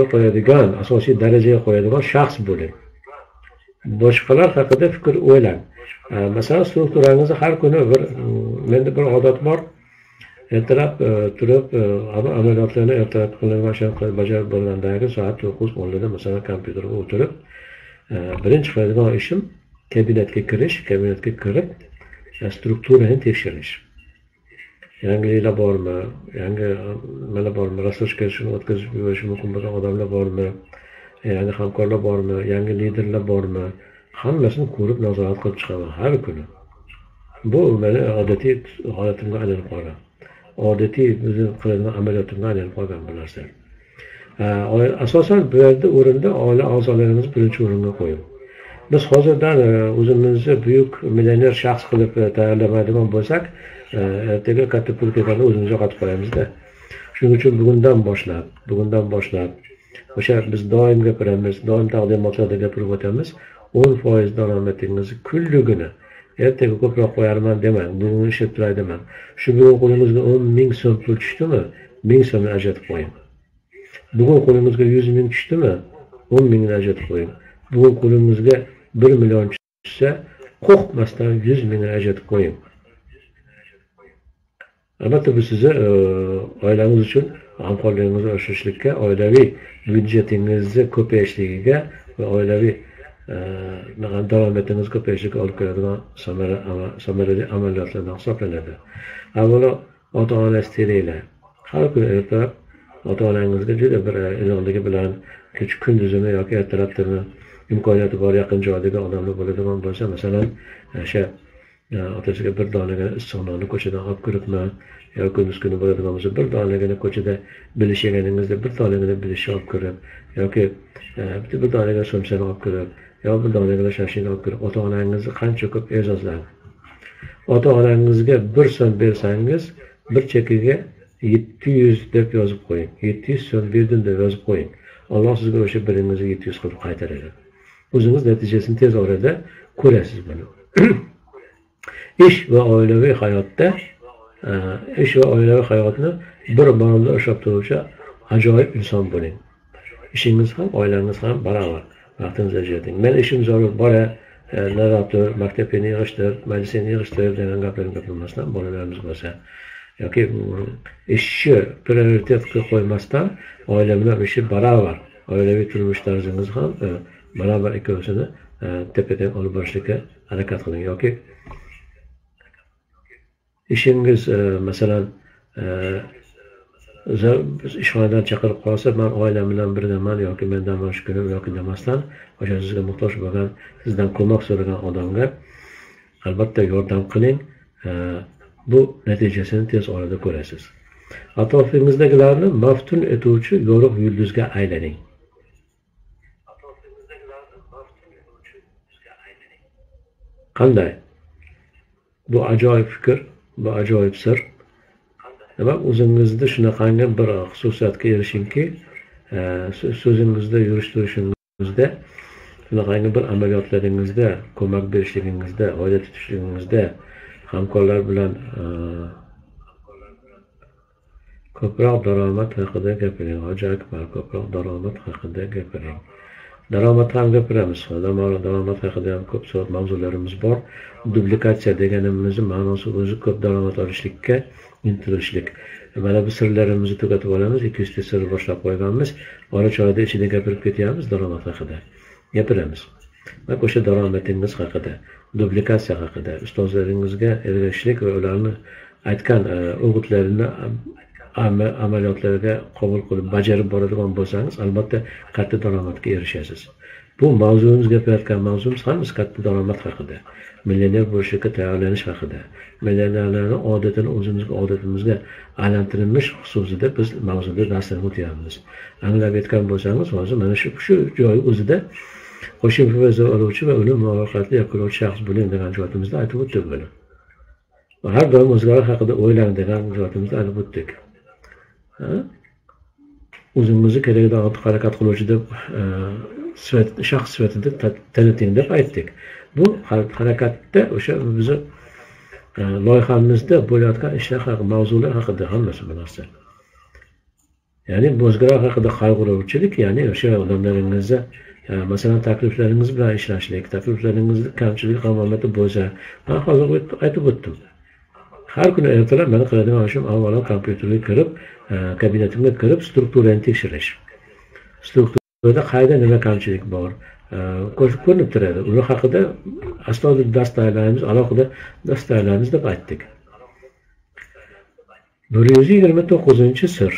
darajaga qo'yadigan shaxs bo'ling. Boshqalar haqida fikr o'ylang. Masalan, strukturangizni har kuni menda bir odat bor. Ertalab turib, amaliyotlarni ertalab qilingan bajarib bo'lgandan keyin soat 9:10 da masalan kompyuterga o'tirib, birinchi qiladigan ishim kabinetga kirib, strukturani tekshirish. Yangiliklar bormi? Yangi nimalar bormi? Rasochka shuni o'tkazib yuborish mumkin bo'lgan odamlar bormi? Yangi hamkorlar bormi? Yangi liderlar bormi? Hammasini ko'rib nazorat qilib chiqaman har kuni. Bu meni odatiy holatimga aylanib qolgan. Odatiy o'zim qiladigan amaliyotimga aylanib qolgan bu narsa. Asosan bu yerda o'rinda oila a'zolarimizni birinchi o'ringa qo'yib. Biz hozirdan o'zimizni buyuk millioner shaxs qilib tayyorlamaydigan bo'lsak, ertaga katta pul ketadi, o'zimiz yo'qotib qo'yamizda. Shuning uchun bugundan boshlab o'sha biz doim gapiramiz, doim taqdimotlarda gapirib o'tamiz. 10% daromadingizni kunligini ertaga ko'proq qo'yarman demang, bugun ishlab turay demang. Shu bugun qo'lingizga 10 ming so'm pul tushdimi? 1000 so'mni ajratib qo'ying. Bugun qo'lingizga 100 ming tushdimi? 10 mingni ajratib qo'ying. Bugun qo'lingizga 1 million tushsa, qo'rqmasdan 100 mingni ajratib qo'ying. Albatta bu sizni oilangiz uchun g'amxo'rligingizni oshirishlikka, oilaviy byudjetingizni ko'payishligiga va oilaviy daromadingiz ko'payishiga olib keladigan samarali amaliyotlardan hisoblanadi. Avvalo ota-ona steringlar. Har kuni ertalab ota-onangizga juda bir iliqligi bilan kunduzini yoki ertalabdimi imkoniyati bor yaqin joydagi odamlar bo'ladigan bo'lsa, masalan, o'sha otasiga bir donagina issiq nonni ko'chadan olib kiribmi, yoki kunduz kuni bo'ladigan bo'lsa, bir donagina ko'chada bilish yeganingizda bir donagina bilish olib kirib, yoki bir donagina so'msani olib kirib, yoki bir donagina shashini olib kirib, ota-onangizni qancha ko'p e'zozlang. Ota-onangizga 1 so'm bersangiz, bir chekiga 700 deb yozib qo'ying. 700 so'm berdim deb yozib qo'ying. Alloh sizga o'sha biringizni 700 qilib qaytaradi. O'zingiz natijasini tez orada ko'rasiz buni. Ish va oilaviy hayotni bir maromda ushlab turuvchi ajoyib inson bo'ling. Ishingiz ham, oilangiz ham barobar vaqtingizni ajrating. Men ishim zarur bora, navbatdir, maktabni yig'ishtir, majlisni yig'ishtir degan gaplarni gapirmasdan, bolalarimiz bo'lsa yoki ishni prioritet qilib qo'ymasdan, oila bilan ishi barobar, oilaviy turmush tarzingiz ham barobar ikkovsini tepadan olib borishga harakat qiling. Yoki ishingiz masalan ishxonadan chaqirib qolsa, men oilam bilan birgaman yoki mendan boshqa kunim yoki demasdan, o'sha sizga muhtoj bo'lgan, sizdan ko'mak so'ragan odamga albatta yordam qiling. Bu natijasini tez orada ko'rasiz. Atrofingizdagilarni maftun etuvchi yorug' yulduzga aylaning. Qanday? Bu ajoyib fikr, bu ajoyib sir. Demak, o'zingizda shunaqangi bir xususiyatga erishingki, so'zingizda, yurish-turishingizda, shunaqangi bir amaliyotlaringizda, ko'mak berishligingizda, oila tutishligingizda, hamkorlar bilan ko'proq daromad haqida gapiring. Hoji akbar, ko'proq daromad haqida gapiring. Daromad ham gapiramiz. Daromad haqida ham ko'p so'z mavzularimiz bor. Duplikatsiya deganimizning ma'nosi o'zi ko'p daromad olishlikka intilishlik. Mana bu sirlarimizni tugatib olamiz. 200 ta sir boshlab qo'yganmiz. Ora choyda ichida gapirib ketyapmiz daromad haqida. Gapiramiz. Bak o'sha daromadingiz haqida, duplikatsiya haqida, ustozlaringizga ergashishlik va ularni aytgan o'g'itlarini amaliyotlarga qabul qilib bajarib boradigan bo'lsangiz, albatta katta daromadga erishasiz. Bu mavzuimiz gapirayotgan mavzuimiz hammasi katta daromad haqida, millioner bo'lishga tayyorlanish haqida, millionerlarning odatini o'zimizga odatimizga aylantirilish xususida biz mavzuda darslarni o'tyapmiz. Anglab yetgan bo'lsangiz, hozir mana shu joy o'zida o'sha professor oluvchi va uni muvaffaqiyatli yakunlovchi shaxs bo'ling degan joyimizda aytib o'tdik buni. Har doim o'zgalar haqida o'ylang degan joyimizda aytib o'tdik. O'zingizni kerakdan ortiq harakat qiluvchi deb shaxs sifatida taniting deb aytdik. Bu harakatda o'sha bizni loyihamizda bo'layotgan ishlar haqida, mavzular haqida hammasi bu narsa. Ya'ni o'zgalar haqida qayg'uruvchilik, ya'ni o'sha odamlaringizga masalan takliflaringiz bilan ishlashlik, takliflaringizda kamchilik qilmamati bo'lsa, men hozir aytib o'tdim. Har kuni ertalab men qiladigan ishim avvalo kompyuterga kirib, kabinetimga kirib, strukturani tekshirish. Strukturada qayda nima kamchilik bor, ko'rinib turadi. Uni haqida astoydil dars tayyorlaymiz, alohida dars tayyorlaymiz deb aytdik. 129-sir.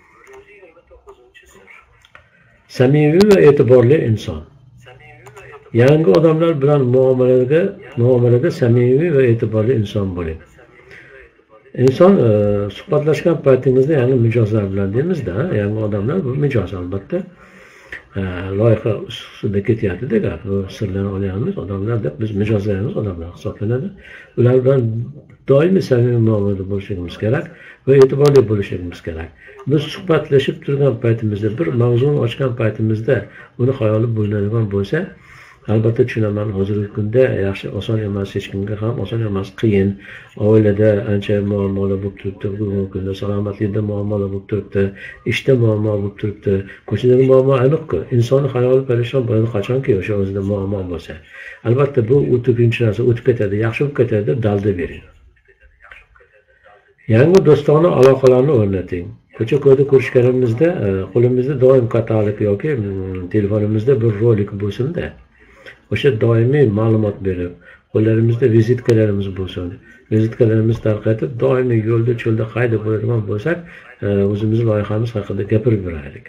Samimiy va e'tiborli inson. Yangi odamlar bilan muomalada samimiy va e'tiborli inson bo'ling. Inson suhbatlashgan paytingizda yangi mijozlar bilan deymizda, yangi odamlar bu mijoz albatta. Loyiha ustida ketyapti gap. Bu sirlarni olyapmiz, odamlar deb biz mijozlarimiz odamlar hisoblanadi. Ular bilan doimiy samimiy muomalada bo'lishimiz kerak va e'tiborli bo'lishimiz kerak. Biz suhbatlashib turgan paytimizda, bir mavzuni ochgan paytimizda uni xayoli bo'linadigan bo'lsa, albatta tushunaman, hozirgi kunda yaxshi oson emas, hech kimga ham oson emas, qiyin. Oilada ancha muammolar bo'lib turibdi, bugungi kunda salomatlikda muammolar bo'lib turibdi, ishda muammo bo'lib turibdi. Ko'chadagi muammo aniq-ku. Insonning xayoli parishon bo'ladi qachonki o'sha o'zida muammo bo'lsa. Albatta bu o'tkinchi narsa, o'tib ketadi, yaxshi bo'lib ketadi deb dalda bering. Yangi do'stona aloqalarni o'rnating. Ko'cha-ko'yda ko'rishganimizda qo'limizda doim katalog yoki telefonimizda bir rolik bo'lsin-da. O'sha doimiy ma'lumot berib, qo'llarimizda vizitkalarimiz bo'lsin. Vizitkalarimizni tarqatib, doimiy yo'lda, cho'lda qayda bo'ladigan bo'lsak, o'zimizning loyihamiz haqida gapirib beraylik.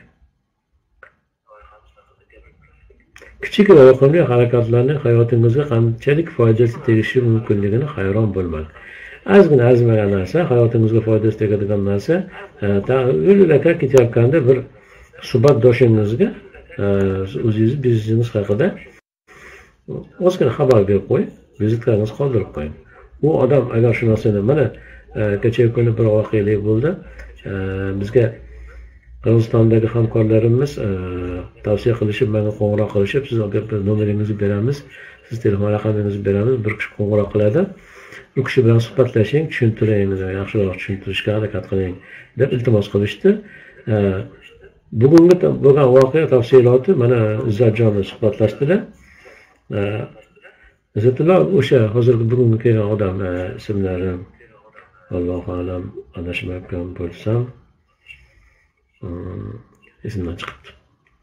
Kichik va yoqimli harakatlarning hayotingizga qanchalik foydasi tegishi mumkinligini hayron bo'lmang. Ozgina arzimagan narsa, hayotingizga foydasi tegadigan narsa, yo'lda ketayotganda bir suhbatdoshingizga o'zingiz biznesingiz haqida ozgina xabar berib qo'ying, vizitkalarni qoldirib qo'ying. U odam agar shu narsani mana kechagi kuni bir voqelik bo'ldi. Bizga Qirg'izistondagi hamkorlarimiz tavsiya qilishib, menga qo'ng'iroq qilishib, siz nomeringizni beramiz, siz telefon raqamingizni beramiz, bir kishi qo'ng'iroq qiladi. U kishi bilan suhbatlashing, tushuntiring, yaxshiroq tushuntirishga harakat qiling deb iltimos qilishdi. Bugungi bo'lgan voqea tafsiloti mana Izzatjon bilan suhbatlashdilar. Izzatullo o'sha hozirgi bugungi kelgan odam ismlari Allohu alam adashmayotgan bo'lsam esimdan chiqibdi.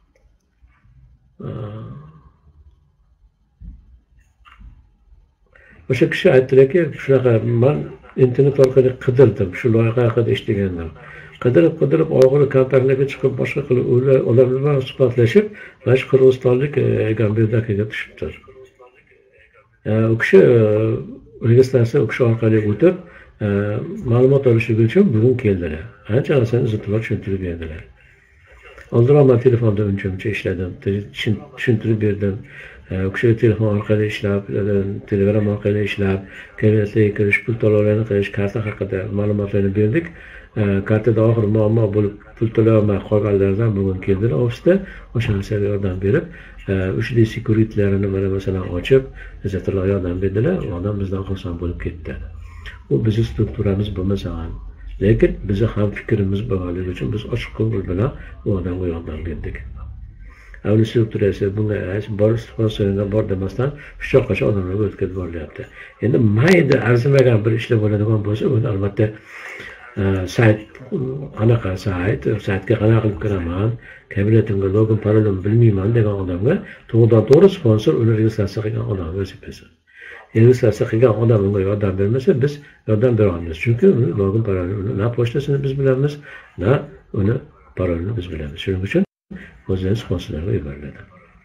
O'sha kishi aytdilarki, shunaqa men internet orqali qidirdim, shu loyiha haqida eshitgandim. Qidirib oxiri kontaktlarga chiqib, boshqa qilib odamlar bilan suhbatlashib, mana shu qirg'izistonlik Egambek akaga tushibdi. U kishi registratsiya o'qish orqali o'tib, ma'lumot olish uchun bugun keldilar. Ancha narsani Izzatullo tushuntirib berdilar. Oldinroq men telefonda uncha ishladim, tushuntirib berdim. U kishi telefon orqali ishlab, Telegram orqali ishlab, kabinetlarga kirish, pul to'lovlarini qilish, karta haqida ma'lumotlarni berdik. Kartada oxir muammo bo'lib, pul to'lolmay qolganlardan bugun keldilar ofisda, o'sha narsaga yordam berib, 3D security'larini mana masalan ochib, Izzatullo yordam berdilar. Odam bizdan xursand bo'lib ketdi. U bizning strukturamiz bo'lmasa ham, lekin bizni ham fikrimiz bo'lganligi uchun biz ochiq ko'ngil bilan u odamga yordam berdik. Avni sürüp turasiz, bunga bor sponsoringga bor demasdan shu yoqqacha odamlarga o'tkazib borilyapti. Endi mayda arzimagan bir ishlar bo'ladigan bo'lsa, uni albatta sayt qanaqa saytga qanaqa qilib kiraman, kabinetimga login parolim bilmayman degan odamga to'g'ridan-to'g'ri sponsor uni registratsiya qilgan odamga vazifasi. Registratsiya qilgan odam unga yordam bermasa, biz yordam bera olmaymiz. Chunki uni login parolini, na pochtasini biz bilamiz, na uni parolini biz bilamiz. Shuning uchun o'zlari sponsorlarga yuboriladi.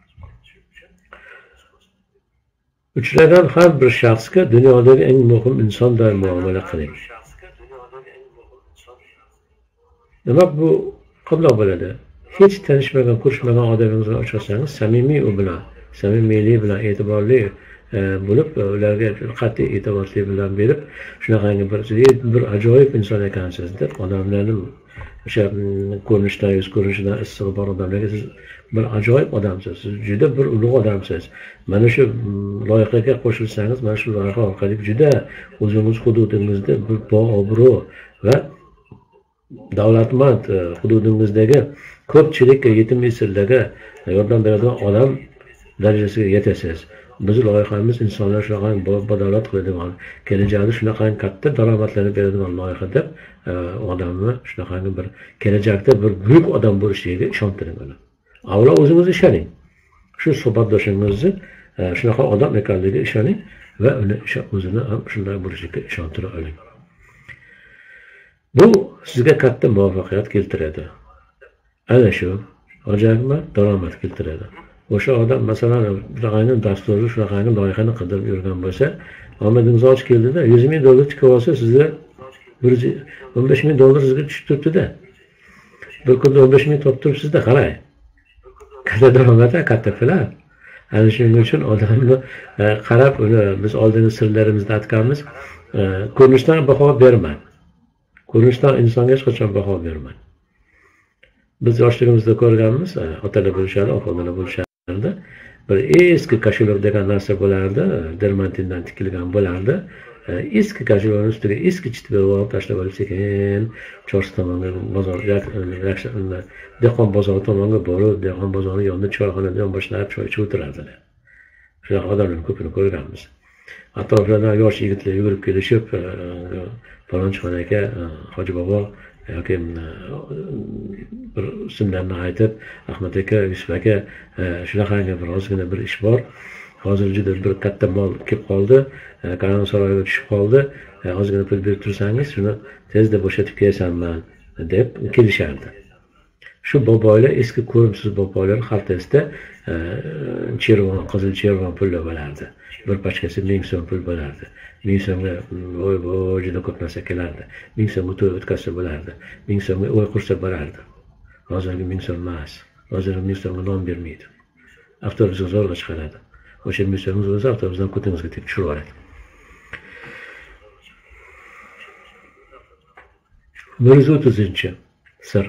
Uchragan har bir shaxsga dunyodagi eng muhim insonday muomala qiling. Demak, bu qanday bo'ladi? Hech tanishmagan, ko'rishmagan odamingizni ochsangiz, samimiy u bilan, samimiylik bilan, e'tiborli bo'lib, ularga qat'iy e'tiborlik bilan berib, shunaqangi bir ajoyib inson ekansiz deb odamlarni o'sha ko'rinishdan, yuz ko'rinishidan issig'i bor odamlarga siz bir ajoyib odamsiz, siz juda bir ulug' odamsiz. Mana shu loyihaga qo'shilsangiz, mana shu loyiha orqali juda o'zingiz hududingizda bir obro' va davlatmand hududingizdagi ko'pchilik yetim yesirlarga yordam beradigan odam darajasiga yetasiz. Biz loyihamiz insonlar shunaqa badavlat qiladigan, kelajakda shunaqa katta daromadlarni beradigan loyiha deb odamni shunaqangi bir kelajakda bir buyuk odam bo'lishiga ishontiring uni. Avvalo o'zingiz ishoning. Shu suhbatdoshingizni shunaqa odam ekanligiga ishoning va uni o'zini ham shunday bo'lishiga ishontira oling. Bu sizga katta muvaffaqiyat keltiradi. Ana shu ajoyib daromad keltiradi. O'sha odam masalan shunaqangi dasturni, shunaqangi loyihani qidirib yurgan bo'lsa, omadingiz och keldida, $100,000 chiqib olsa, sizga $15,000 sizga tushib turibdi-da. Bir kunda 15,000 topib turibsiz-da, qalay? Katta daromad, katta pul. Ana shuning uchun odamni qarab, uni biz oldingi sirlarimizni aytganmiz, ko'rinishdan baho bermang. Ko'rinishdan insonga hech qachon baho bermang. Biz yoshligimizda ko'rganmiz, otalar bo'lishadi, opalar bo'lishadi. Bir eski kashulok degan narsa bo'lardi, dermantindan tikilgan bo'lardi. Eski kashulokning ustiga eski chitib olib tashlab olib sekin Chorsu tomonga bozorga, dehqon bozori tomonga borib, dehqon bozori yonida choyxonada yonboshlab choy ichib o'tirardilar. Shunaqa odamlarni ko'pini ko'rganmiz. Atroflardan yosh yigitlar yugurib kelishib, falonchixon aka, hoji bobo yoki bir ismlarni aytib, Ahmad aka, Yusuf aka, shunaqangi bir ozgina bir ish bor. Hozir juda bir katta mol kelib qoldi, Karon saroyiga tushib qoldi. Ozgina pul berib tursangiz, shuni tezda bo'shatib kelasanman deb kelishardi. Shu bobolar, eski ko'rimsiz bobolar xaltasida chervon, qizil chervon pullar bo'lardi. Bir pachkasi 1000 so'm pul bo'lardi. 1000 so'mga juda ko'p narsa kelardi. 1000 so'mga to'y o'tkazsa bo'lardi. 1000 so'mga uy qursa bo'lardi. Hozirgi 1000 so'm emas. Hozirgi 1000 so'mga non bermaydi. Avtobusga zo'rg'a chiqaradi. O'sha 1000 so'mimiz bo'lsa, avtobusdan ko'tingizga tekib tushirib oladi. 130-sir.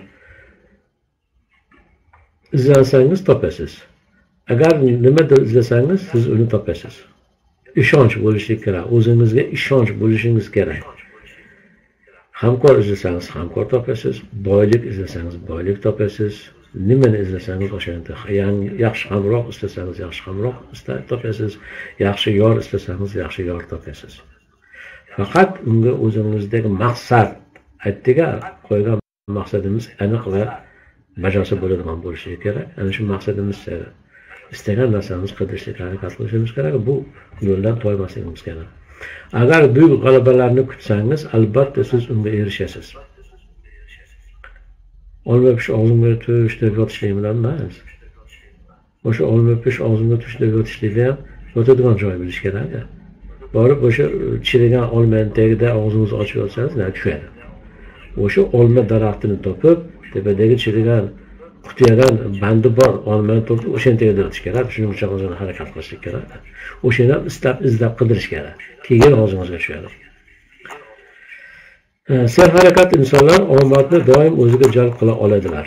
İzlesangiz topasiz. Agar nimadir izlasangiz, siz uni topasiz. Ishonch bo'lishi kerak. O'zingizga ishonch bo'lishingiz kerak. Hamkor izlasangiz, hamkor topasiz. Boylik izlasangiz, boylik topasiz. Nimani izlasangiz o'shanda. Yaxshi hamroh istasangiz, yaxshi hamroh topasiz. Yaxshi yor istasangiz, yaxshi yor topasiz. Faqat unga o'zingizdagi maqsad, aytdiga qo'ygan maqsadimiz aniq va bajarsa bo'ladigan bo'lishi kerak. Ana shu maqsadimiz istagan narsamizni qidirishga harakat qilishimiz kerak. Bu yo'ldan toymasligimiz kerak. Agar buyuk g'alabalarni kutsangiz, albatta siz unga erishasiz. Olma pish og'zimga tush deb yotishlik bilan emas. O'sha olma pish og'zimga tush deb yotishlikda ham yotadigan joy bilish kerak. Borib o'sha chirigan olmaning tagida og'zingizni ochib yotsangiz, nima tushadi? O'sha olma daraxtini topib, tepadagi chirigan qutiyadan bandi bor olmani topib o'sha yerga yotish kerak. Shuning uchun o'zini harakat qilishlik kerak. O'shani izlab qidirish kerak. Keyin og'zingizga tushadi. Serharakat insonlar omadni doim o'ziga jalb qila oladilar.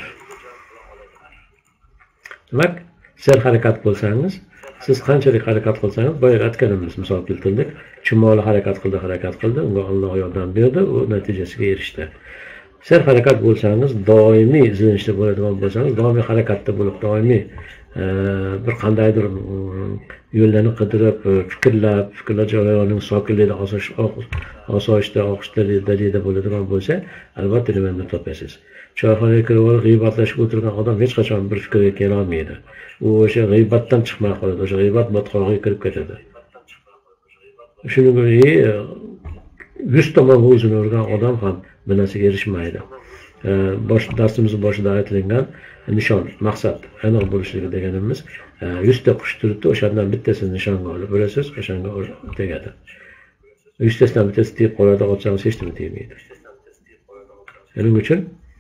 Demak, serharakat bo'lsangiz, siz qanchalik harakat qilsangiz, boya aytganimiz misol keltirdik. Chumoli harakat qildi, unga Alloh yordam berdi, u natijasiga erishdi. Serharakat bo'lsangiz, doimiy izlanishda bo'ladigan bo'lsangiz, doimiy harakatda bo'lib, doimiy bir qandaydir yo'llarni qidirib, fikrlar jarayonining sokinligida, osoyishta, ohistalik bo'ladigan bo'lsa, albatta nimani topasiz. Choyxonaga kirib olib g'iybatlashib o'tirgan odam hech qachon bir fikrga kela olmaydi. U o'sha g'iybatdan chiqmay qoladi, o'sha g'iybat botqog'iga kirib ketadi. Shuning uchun 100 tomonga o'zini urgan odam ham bu narsaga erishmaydi. Darsimiz boshida aytilgan nishon, maqsad aniq bo'lishligi deganimiz 100 ta qush turibdi, o'shandan bittasini nishonga olib urasiz, o'shanga tegadi. 100 tasidan bittasi tegib qoladi, otsangiz hech nima tegmaydi. Shuning uchun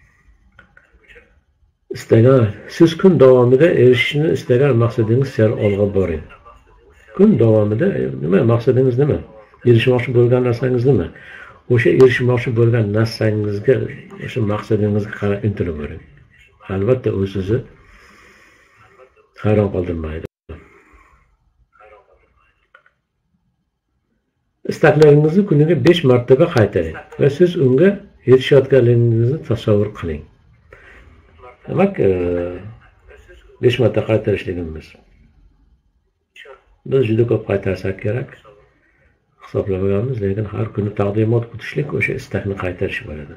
siz kun davomida erishishni istagan maqsadingiz sari olg'a boring. Kun davomida nima maqsadingiz nima? Erishmoqchi bo'lgan narsangiz nima? O'sha erishmoqchi bo'lgan narsangizga, o'sha maqsadingizga qarab intilib boring. Albatta u sizni hayron qoldirmaydi. Istaklaringizni kuniga 5 marotaba qaytaring va siz unga erishayotganligingizni tasavvur qiling. Demak, 5 marta qaytarishligimiz. Biz juda ko'p qaytarsak kerak. Hisoblamaganmiz, lekin har kuni taqdimot kutishlik o'sha istakni qaytarish bo'ladi.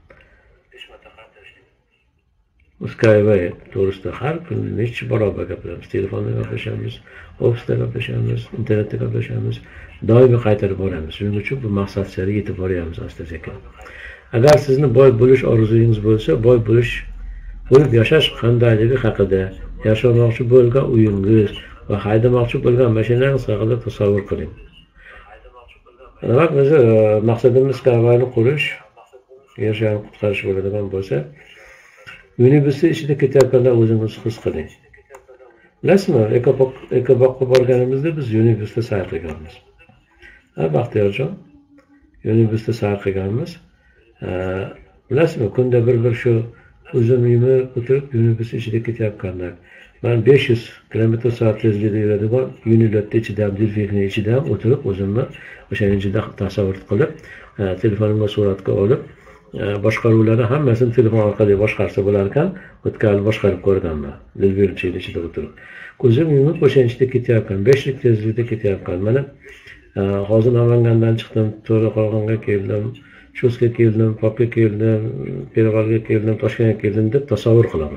Skype to'g'risida har kuni necha barobar gapiramiz, telefonda gaplashamiz, ofisda gaplashamiz, internetda gaplashamiz, doimiy qaytarib boramiz. Shuning uchun bu maqsad sari yetib boryapmiz asta-sekin. Agar sizni boy bo'lish orzuyingiz bo'lsa, boy bo'lib yashash qandayligi haqida, yashamoqchi bo'lgan uyingiz va haydamoqchi bo'lgan mashinangiz haqida tasavvur qiling. Demak, biz maqsadimiz Skype'ni qurish, yashashni qutqarish bo'ladigan bo'lsa, minibusda ichida ketayotganda o'zingizni his qiling. Bilasizmi, Ekoboqqa borganimizda biz minibusda sayr qilganmiz. Baxtiyorjon, minibusda sayr qilganmiz. Bilasizmi, kunda bir shu o'zimni o'tirib minibus ichida ketayotganda, men 500 km/soat tezlikda yuradigan Unilo'dda ichida, Dilfikning ichida o'tirib o'zimni o'shaning ichida tasavvur qilib, telefonimga suratga olib, boshqaruvlarni hammasini telefon orqali boshqarsa bo'lar ekan, o'tkazib boshqarib ko'rganman. Dilfikning ichida o'tirib. Ko'zim yumib o'shaning ichida ketayotgan, 5 lik tezlikda ketayotgan. Mana hozir Namangandan chiqdim, To'raqo'rg'onga keldim, Chustga keldim, Popga keldim, Pervalga keldim, Toshkentga keldim deb tasavvur qilaman.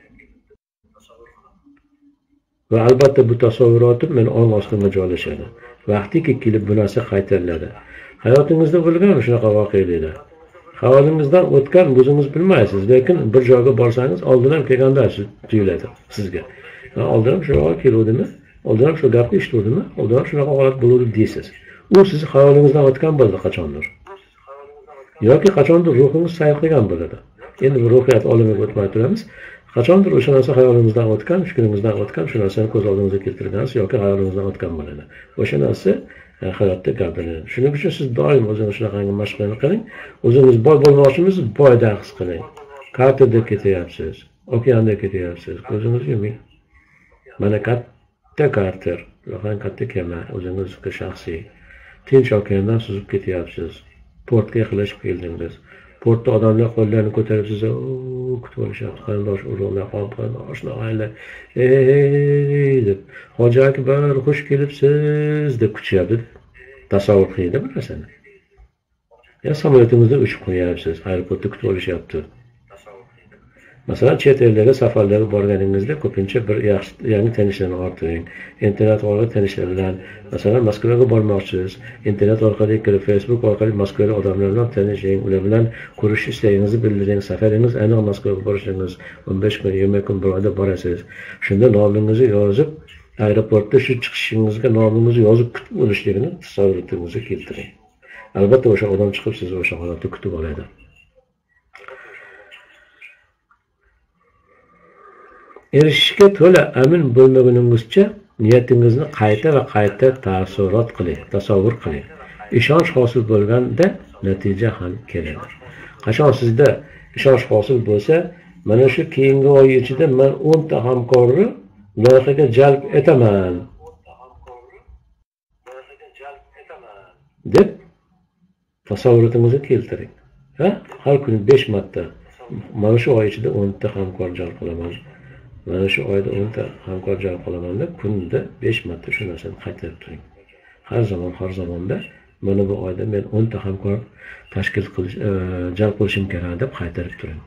Va albatta bu tasavvurotim men ong ostimga joylashadi. Vaqtiki kelib bu narsa qaytariladi. Hayotingizda bo'lgan shunaqa voqealar. Xayolingizdan o'tgan o'zingiz bilmaysiz, lekin bir joyga borsangiz oldindan kelganda tuyuladi sizga. Oldindan shu yoqqa keluvdimi? Oldindan shu gapni eshituvdimi? Oldindan shunaqa holat bo'ladi deysiz. U sizni xayolingizdan o'tgan bo'ladi qachondir. Yoki qachondir ruhingiz sayr qilgan bo'ladi. Endi bu ruhiyat olamiga o'tmay turamiz. Qachondir o'sha narsa xayolingizdan o'tgan, fikringizdan o'tgan, shu narsani ko'z oldingizga keltirgansiz yoki xayolingizdan o'tgan bo'ladi. O'sha narsa hayotda gavdalanadi. Shuning uchun siz doim o'zingiz shunaqangi mashqlarni qiling. O'zingiz boy bo'lmoqchimisiz, boyda his qiling. Kartada ketyapsiz, okeanda ketyapsiz, ko'zingizni yuming. Mana katta karter, katta kema, o'zingizga shaxsiy. Tinch okeandan suzib ketyapsiz. Portga yaqinlashib keldingiz. Portda odamlar qo'llarini ko'tarib sizni kutib olishyapti. Qarindosh urug'lar, oshnaoylar, deb, Hoji Akbar xush kelibsiz deb kutishyapti. Tasavvur qiling bu narsani. Ya samolyotingizda uchib qo'yapsiz, aeroportda kutib olishyapti. Masalan, chet ellarga safarlarga borganingizda ko'pincha bir yangi tanishlarni orttiring. Internet orqali tanishlar bilan, masalan, Moskvaga bormoqchisiz. Internet orqali kirib, Facebook orqali Moskvada odamlar bilan tanishing, ular bilan ko'rishish istagingizni bildiring. Safaringiz aniq Moskvaga borishingiz 15 kun, 20 kun bir oyda borasiz. Shunda nomingizni yozib, aeroportda shu chiqishingizga nomingizni yozib kutib olishligini tasavvuringizga keltiring. Albatta o'sha odam chiqib sizni o'sha holatda kutib oladi. Erishishga to'la amin bo'lmaguningizcha niyatingizni qayta va qayta tasavvur qiling. Ishonch hosil bo'lganda natija ham keladi. Qachon sizda ishonch hosil bo'lsa, mana shu keyingi oy ichida men 10 ta hamkorni loyihaga jalb etaman deb tasavvuringizni keltiring. Har kuni 5 marta mana shu oy ichida 10 ta hamkor jalb qilaman. Mana shu oyda 10 ta hamkor jalb qilaman deb kunda 5 marta shu narsani qaytarib turing. Har zamonda mana bu oyda men 10 ta hamkor tashkil qilish, jalb qilishim kerak deb qaytarib turing.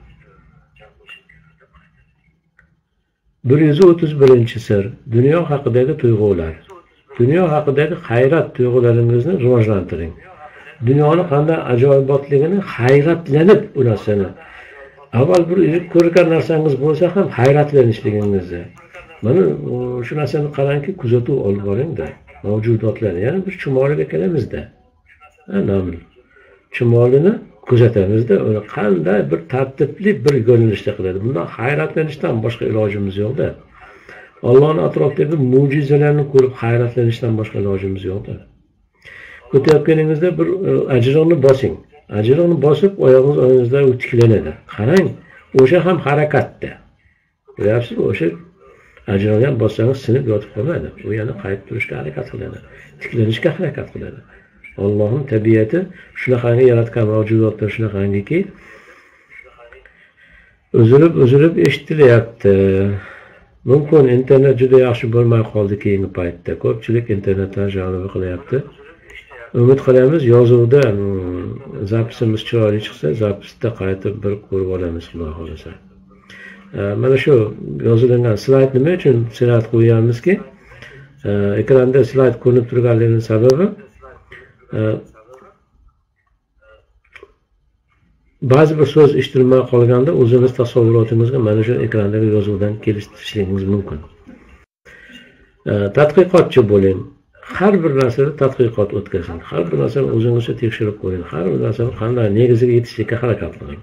131-sir dunyo haqidagi tuyg'ular. Dunyo haqidagi hayrat tuyg'ularingizni rivojlantiring. Dunyoni qanday ajoyibotligini hayratlanib u narsani. Avval bir ko'rgan narsangiz bo'lsa ham hayratlanishligingizni. Mana shu narsani qarangki, kuzatuv olib boring-da. Mavjudotlar, ya'ni bir chumoliga kelamizda. Naml. Chumolini kuzatamizda, uni qanday bir tartibli bir yo'nalishda qiladi. Bundan hayratlanishdan boshqa ilojimiz yo'q-da. Allohning atrofidagi mo'jizalarni ko'rib hayratlanishdan boshqa ilojimiz yo'q-da. O'tayotganingizda bir ajriqni bosing. Ajriqni bosib, oyog'ingiz o'rningizda tiklanadi. Qarang, o'sha ham harakatda. Ko'ryapsiz, o'sha ajriqni ham bossangiz sinib yotib qolmaydi. U yana qaytib turishga harakat qiladi. Tiklanishga harakat qiladi. Allohning tabiati shunaqangi yaratgan mavjudotlar shunaqangiki, o'zilib eshitilyapti. Mumkin internet juda yaxshi bo'lmay qoldi keyingi paytda. Ko'pchilik internetdan javob qilyapti. Umid qilamiz, yozuvda zapisimiz chiroyli chiqsa, zapisda qaytib bir ko'rib olamiz, xudo xolasa. Mana shu yozilgan slayd nima uchun slayd qo'yganmizki, ekranda slayd ko'rinib turganligining sababi ba'zi bir so'z eshitilmay qolganda o'zingiz tasavvurotingizga mana shu ekrandagi yozuvdan kelishtirishingiz mumkin. Tadqiqotchi bo'ling. Har bir narsada tadqiqot o'tkazing. Har bir narsani o'zingizcha tekshirib ko'ring. Har bir narsani qanday negiziga yetishlikka harakat qiling.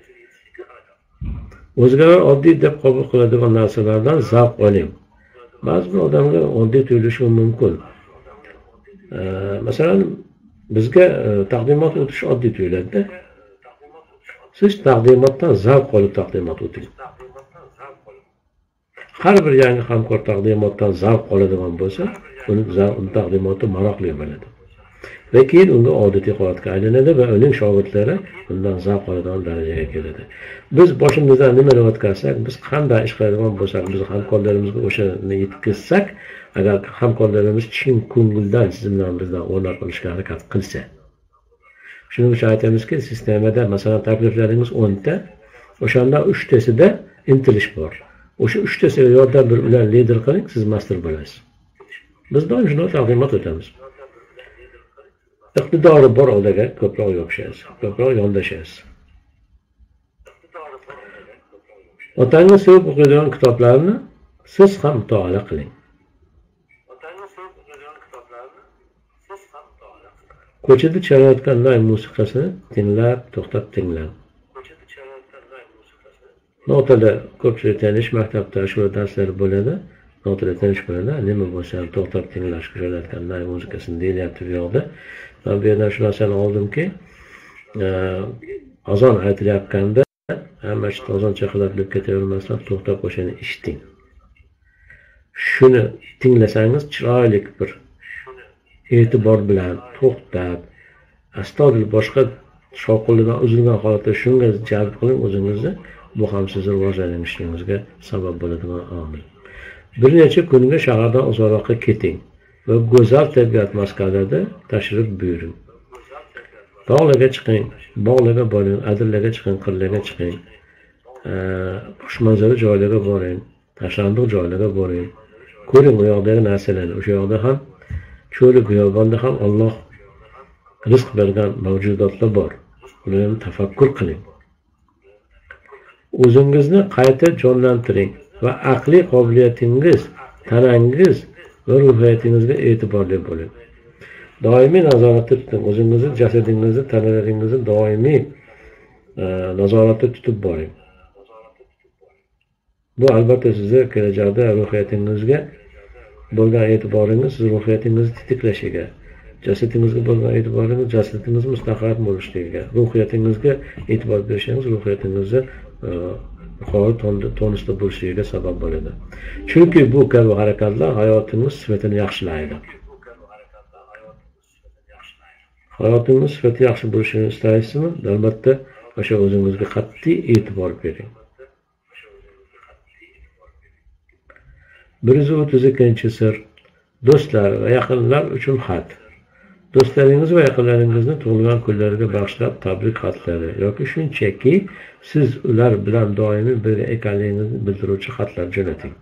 O'zgalar oddiy deb qabul qiladigan narsalardan zavq oling. Ba'zi bir odamga oddiy tuyulishi mumkin. Masalan, bizga taqdimot o'tish oddiy tuyuladi-da. Siz taqdimotdan zavq olib taqdimot o'ting. Har bir yangi hamkor taqdimotdan zavq oladigan bo'lsa, uning taqdimoti maroqli bo'ladi. Va keyin unga odatiy holatga aylanadi va uning shogirdlari undan zavq oladigan darajaga keladi. Biz boshimizdan nima o'tkazsak, biz qanday ish qiladigan bo'lsak, biz hamkorlarimizga o'shani yetkazsak, agar hamkorlarimiz chin ko'ngildan siz bilan bizdan o'rnak olishga harakat qilsa, shuning uchun aytamizki, sistemada masalan takliflaringiz 10 ta, o'shandan 3 tasida intilish bor. O'sha 3 tasiga yordam berib ularni lider qiling, siz master bo'lasiz. Biz doim shunday taqdimot o'tamiz. Iqtidori bor odamga ko'proq yopishasiz, ko'proq yondashasiz. Otangiz sevib o'qiydigan kitoblarni siz ham mutolaa qiling. Ko'chada chalayotgan nay musiqasini tinglab, to'xtab tinglang. Notalar ko'pchilik tanish maktabda shu darslari bo'ladi. Notalar tanish bo'ladi. Nima bo'lsa ham to'xtab tinglash kerakayotgan nay musiqasini deyilyapti bu yoqda. Men bu yerdan shu narsani oldimki, azon aytilayotganda hamma shu azon chaqilib ketavermasdan to'xtab o'shani eshiting. Shuni tinglasangiz chiroyli bir e'tibor bilan to'xtab, astoydil boshqa shovqinlidan uzilgan holatda shunga jalb qiling o'zingizni. Bu ham sizning rivojlanishingizga sabab bo'ladigan omil. Bir necha kunga shahardan uzoqroqqa keting va go'zal tabiat maskanlarida tashrif buyuring. Tog'larga chiqing, bog'larga boring, adirlarga chiqing, qirlarga chiqing. Xushmanzara joylarga boring, tashlandiq joylarga boring. Ko'ring u yoqdagi narsalarni. O'sha yoqda ham cho'li biyobonda ham Alloh rizq bergan mavjudotlar bor. Ularni tafakkur qiling. O'zingizni qayta jonlantiring va aqliy qobiliyatingiz, tanangiz va ruhiyatingizga e'tiborli bo'ling. Doimiy nazoratda tuting. O'zingizni, jasadingizni, tanalaringizni doimiy nazoratda tutib boring. Bu albatta sizni kelajakda ruhiyatingizga bo'lgan e'tiboringiz siz ruhiyatingizni titiklashiga, jasadingizga bo'lgan e'tiboringiz jasadingiz mustahkam bo'lishligiga, ruhiyatingizga e'tibor berishingiz ruhiyatingizni yuqori tonusda bo'lishiga sabab bo'ladi. Chunki bu kabi harakatlar hayotingiz sifatini yaxshilaydi. Hayotingiz sifati yaxshi bo'lishini istaysizmi? Albatta, o'sha o'zingizga qat'iy e'tibor bering. 132 sir. Do'stlar va yaqinlar uchun xat. Do'stlaringiz va yaqinlaringizni tug'ilgan kunlariga bag'ishlab tabrik xatlari yoki shunchaki siz ular bilan doimiy birga ekanligingizni bildiruvchi xatlar jo'nating.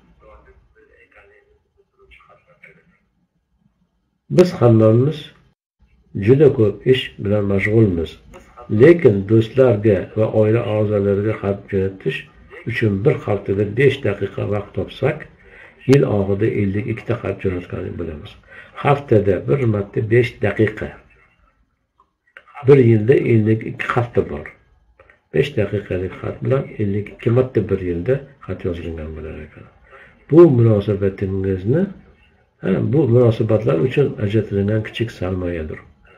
Biz hammamiz juda ko'p ish bilan mashg'ulmiz. Lekin do'stlarga va oila a'zolariga xat jo'natish uchun bir haftada 5 daqiqa vaqt topsak, yil oxirida 52 ta xat jo'natganini bilamiz. Haftada bir marta 5 daqiqa. Bir yilda 52 hafta bor. 5 daqiqalik xat bilan 52 marta bir yilda xat yozilgan bo'lar ekan. Bu munosabatingizni, bu munosabatlar uchun ajratilgan kichik sarmoyadir.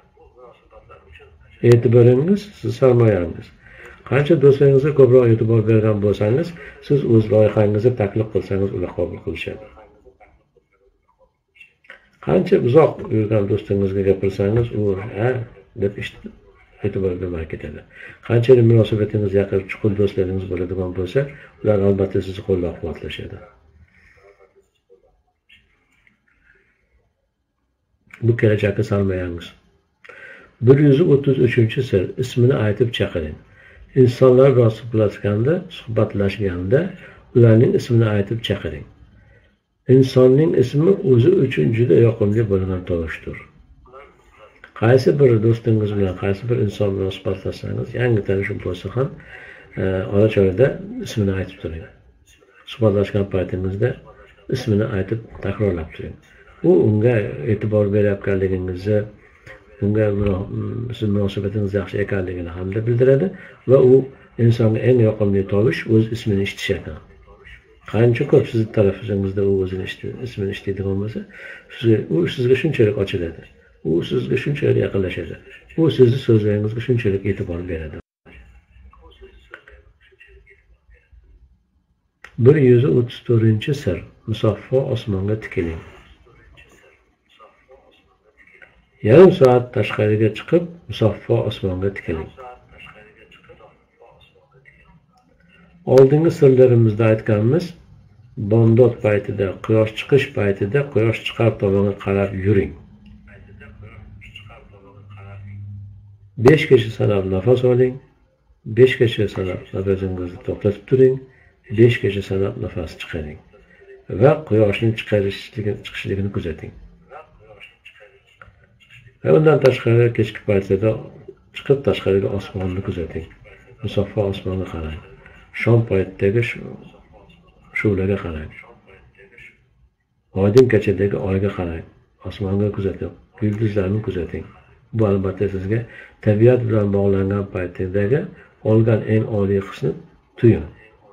E'tiboringiz siz sarmoyangiz. Qancha do'stlaringizga ko'proq e'tibor bergan bo'lsangiz, siz o'z loyihangizni taklif qilsangiz ular qabul qilishadi. Qancha uzoq yurgan do'stingizga gapirsangiz, u deb e'tibor bermay ketadi. Qanchalik munosabatingiz yaqin, chuqur do'stlaringiz bo'ladigan bo'lsa, ular albatta sizni qo'llab-quvvatlashadi. Bu kelajakka sarmoyangiz. 133 sir. Ismini aytib chaqiring. İnsanlar bilan suhbatlashganda ularning ismini aytib chaqiring. İnsonning ismi o'zi uchun juda yoqimli bo'lgan tovushdir. Qaysi bir do'stingiz bilan, qaysi bir inson bilan suhbatlashsangiz, yangi tanishib bo'lsa ham, ora-chorada ismini aytib turing. Suhbatlashgan paytingizda ismini aytib takrorlab turing. U unga e'tibor berayotganligingizni, unga siz munosabatingiz yaxshi ekanligini hamda bildiradi va u insonga eng yoqimli tovush o'z ismini eshitishadi. Qancha ko'p siz tarafingizda u o'zini ismini eshitadigan bo'lsa, u sizga shunchalik ochiladi. U sizga shunchalik yaqinlashadi. U sizni so'zlaringizga shunchalik e'tibor beradi. 134 sir. Musaffo osmonga tikiling. Yarim soat tashqariga chiqib, musaffo osmonga tikiling. Oldingi sirlarimizda aytganmiz, bomdod paytida, quyosh chiqish paytida quyosh chiqar tomonga qarab yuring. 5 gacha sanab nafas oling, 5 gacha sanab nafasingizni to'xtatib turing, 5 gacha sanab nafas chiqaring va quyoshning chiqishligini kuzating. Va undan tashqari kechki paytda chiqib tashqariga osmonni kuzating. Musaffo osmonga qarang. Shom paytidagi shu'laga qarang. Oydin kechadagi oyga qarang. Osmonga kuzating. Yulduzlarni kuzating. Bu albatta sizga tabiat bilan bog'langan paytidagi olgan eng oliy hisni tuying.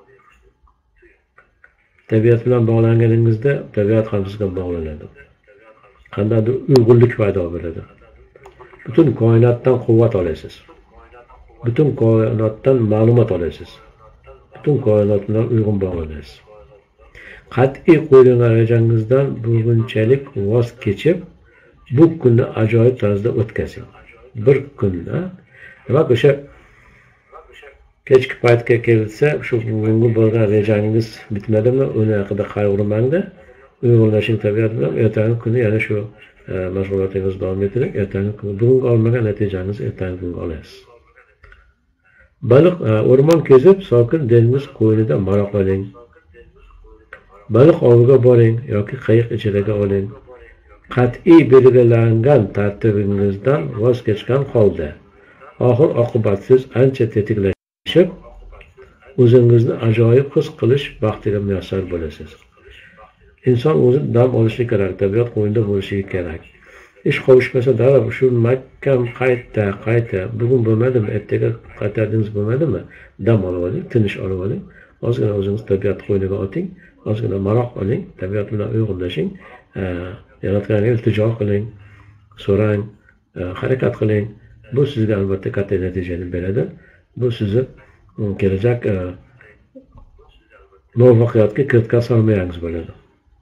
Tabiat bilan bog'langaningizda tabiat ham sizga bog'lanadi. Qandaydir uyg'unlik paydo bo'ladi. Butun koinotdan quvvat olasiz. Butun koinotdan ma'lumot olasiz. Butun koinot bilan uyg'un bog'lanasiz. Qat'iy qo'yilgan rejangizdan bugunchalik voz kechib, bu kunni ajoyib tarzda o'tkazing. Bir kunda va o'sha kechki paytga kelsa, shu bugungi bo'lgan rejangiz bitmadimi, uni haqida qayg'urmangda, uyg'unlashing tabiat bilan, ertangi kuni yana shu mashg'ulotingizni davom ettiring. Ertangi kuni bugungi olmagan natijangizni ertangi kunga olasiz. Baliq o'rmon kezib, sokin dengiz qo'ynida maroq oling. Baliq oviga boring yoki qayiq ichidagi oling. Qat'iy belgilangan tartibingizdan voz kechgan holda oxir oqibatsiz ancha tetiklashib, o'zingizni ajoyib his qilish baxtiga muyassar bo'lasiz. Inson o'zi dam olishi kerak, tabiat qo'ynida bo'lishi kerak. Ish qovushmasa darrov shu mahkam qayta, bugun bo'lmadimi, ertaga qaytardingiz bo'lmadimi? Dam olib oling, tinish olib oling. Ozgina o'zingiz tabiat qo'yniga oting, ozgina maroq oling, tabiat bilan uyg'unlashing, yaratganga iltijo qiling, so'rang, harakat qiling. Bu sizga albatta katta natijani beradi. Bu sizni kelajak muvaffaqiyatga kiritgan sarmoyangiz bo'ladi.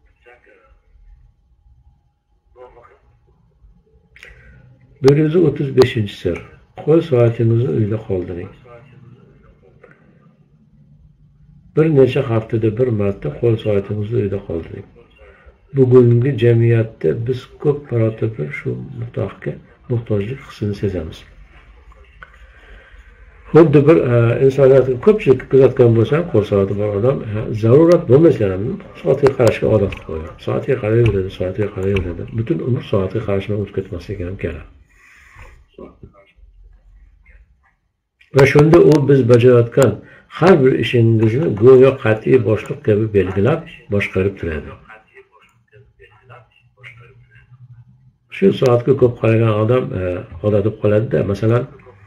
135 sir. Qo'l soatingizni uyda qoldiring. Bir necha haftada bir marta qo'l soatingizni uyda qoldiring. bugungi jamiyatda biz ko'p marotaba shu muhtojlik hissini sezamiz. Xuddi bir insoniyatni ko'pchilik kuzatgan bo'lsam, qo'l soati bor odam zarurat bo'lmasa ham soatga qarashga odat qilib qo'ygan. Soatga qaraveradi. Butun umr soatga qarashni o'tib ketmasligi ham kerak. Va shunda u biz bajarayotgan har bir ishingizni go'yo qat'iy boshliq kabi belgilab boshqarib turadi. Shu soatga ko'p qaragan odam odat bo'lib qoladi-da. Masalan,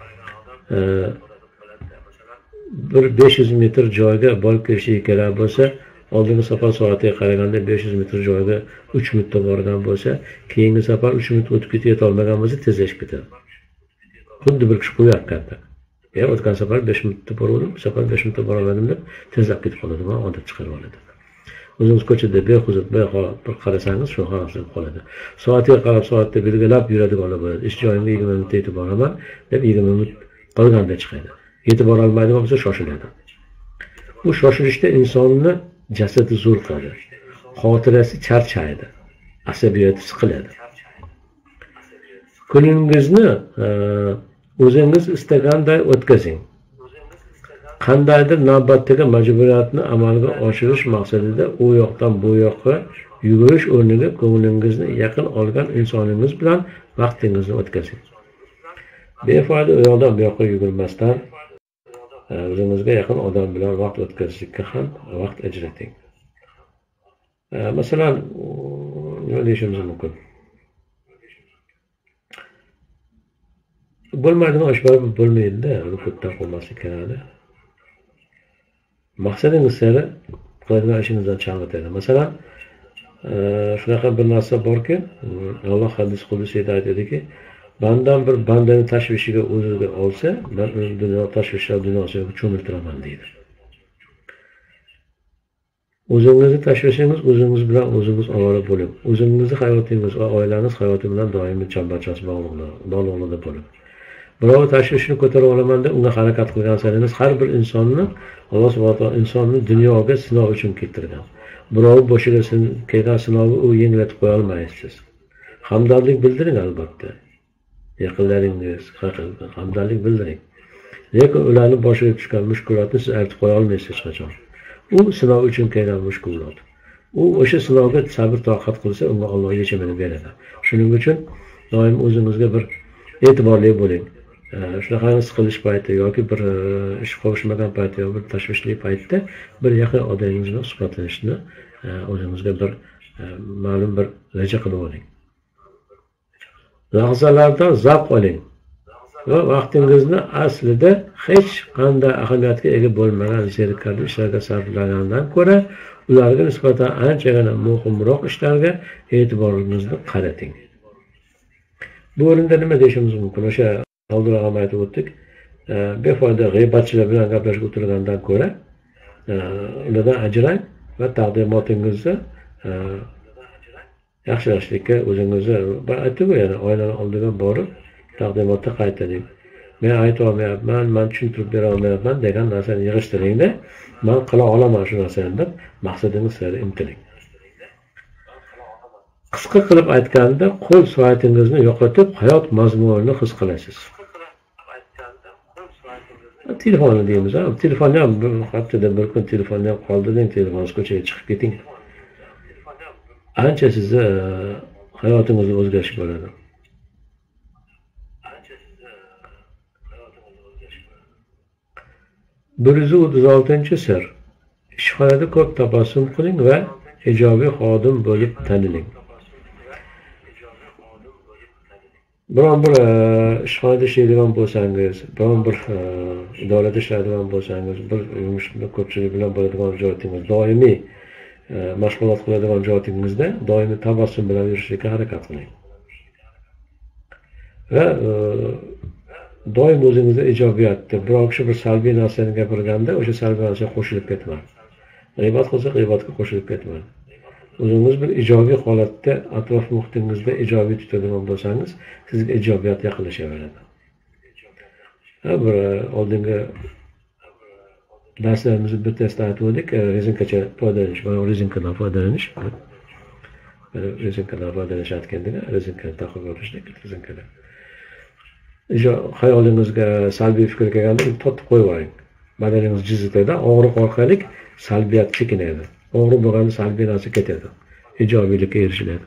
bir 500 metr joyga borib kelishiga kerak bo'lsa, oldingi safar soatiga qaraganda 500 metr joyga 3 minutda borgan bo'lsa, keyingi safar 3 minut o'tib ketib olmagan bo'lsa, tezlashib ketadi. Xuddi bir kishi qo'yapti. O'tgan safar 5 minutda bordim, bu safar 5 minutda borolmadim deb tezlab ketib qoladi va odat chiqarib oladi. O'zingiz ko'chada behuzur, behol bir qarasangiz shu hosil qoladi. Soatga qarab, soatda belgilab yuradiganlar bo'ladi. Ish joyimga 20 minutda yetib boraman deb 20 minut qolganda chiqadi. Yetib bora olmaydigan bo'lsa shoshiladi. Bu shoshilishda insonni jasadi zo'r qiladi. Xotirasi charchaydi. Asabiyati siqiladi. Kuningizni o'zingiz istaganday o'tkazing. Qandaydir navbatdagi majburiyatni amalga oshirish maqsadida u yoqdan bu yoqqa yugurish o'rniga ko'nglingizni yaqin olgan insoningiz bilan vaqtingizni o'tkazing. Befoyda u yoqdan bu yoqqa yugurmasdan o'zingizga yaqin odam bilan vaqt o'tkazishga ham vaqt ajrating. Masalan, nima deyishimiz mumkin? Bo'lmaydigan ish baribir bo'lmaydi-da, ruhdan qolmaslik kerakda. Maqsadingiz sari qiladigan ishingizdan chalg'itadi. Masalan, shunaqa bir narsa borki, Alloh hadis qudusiyda aytadiki, bandan bir bandani tashvishiga o'ziga olsa, men uni dunyo tashvishlar dunyosiga cho'miltiraman deydi. O'zingizni tashvishingiz o'zingiz bilan o'zingiz ovora bo'ling. O'zingizni hayotingiz va oilangiz hayoti bilan doimiy chambarchas bog'liqlikda bo'ling. Birov tashvishini ko'tarib olaman deb unga harakat qilgan saringiz har bir insonni Alloh subhanahu va taolo insonni dunyoga sinov uchun keltirgan. Birov boshiga kelgan sinovni u yengillatib qo'ya olmaysiz. Hamdardlik bildiring albatta. Yaqinlaringiz haqida hamdardlik bildiring. Lekin ularning boshiga tushgan mushkulotni siz aytib qo'ya olmaysiz hech qachon. U sinov uchun kelgan mushkulot. U o'sha sinovga sabr toqat qilsa, unga Alloh yechimini beradi. Shuning uchun doim o'zingizga bir e'tiborli bo'ling. Shunaqangi siqilish payti yoki bir ish qovushmagan paytda yoki bir tashvishli paytda bir yaqin odamingiz bilan suhbatlanishni o'zingizga bir ma'lum bir reja qilib oling. Lahzalardan zavq oling va vaqtingizni aslida hech qanday ahamiyatga ega bo'lmagan zerikarli ishlarga sarflagandan ko'ra ularga nisbatan anchagina muhimroq ishlarga e'tiboringizni qarating. Bu o'rinda nima deyishimiz mumkin? O'sha oldinroq ham aytib o'tdik. Befoyda g'iybatchilar bilan gaplashib o'tirgandan ko'ra ulardan ajrang va taqdimotingizni yaxshilashlikka o'zingizni aytib-ku, yana oilani oldiga borib taqdimotda qaytaring. Men ayta olmayapman, men tushuntirib bera olmayapman degan narsani yig'ishtiringda, men qila olaman shu narsani deb maqsadingiz sari intiling. Qisqa qilib aytganda, qo'l soatingizni yo'qotib, hayot mazmunini his qilasiz. Telefonni deymiz, telefonni ham haftada bir kun telefonni ham qoldi deng, telefoningiz ko'chaga chiqib keting. Ancha sizni hayotingizda o'zgarish bo'ladi. Bir 136-sir. Ishxonada ko'p tabassum qiling va ijobiy xodim bo'lib taniling. Biron bir ishxonada ishlaydigan bo'lsangiz, biron bir idorada ishlaydigan bo'lsangiz, bir yumushni ko'pchilik bilan bo'ladigan joyingiz, doimiy mashg'ulot qiladigan joyingizda doimiy tabassum bilan yurishga harakat qiling. Va doim o'zingizda ijobiyatni, biror kishi bir salbiy narsani gapirganda, o'sha salbiy narsaga qo'shilib ketmang. G'iybat qilsa, g'iybatga qo'shilib ketmang. O'zingiz bir ijobiy holatda, atrof muhitingizda ijobiy tutadigan bo'lsangiz, sizga ijobiyat yaqinlashaveradi. Bir oldingi darslarimizda bir testda aytib o'tdik, rezinkacha foydalanish, mana rezinkadan foydalanish. rezinkadan foydalanishayotganda rezinkani taqib olishlik rezinkalar. Xayolingizga salbiy fikr kelganda totib qo'yib yuboring. Badaningiz jizitida og'riq orqali salbiyat chekinadi. Og'riq bo'lganda salbiy narsa ketadi. Ijobiylikka erishiladi.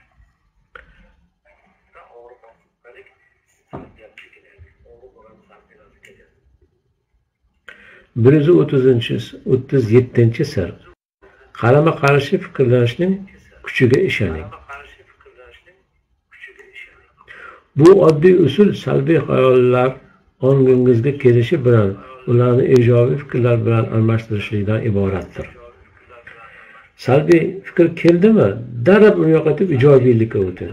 Birinchi 37 sir. Qarama-qarshi fikrlanishning kuchiga ishoning. Bu oddiy usul salbiy xayollar ongingizga kelishi bilan ularni ijobiy fikrlar bilan almashtirishlikdan iboratdir. Salbiy fikr keldimi, darrov uni yo'qotib ijobiylikka o'ting.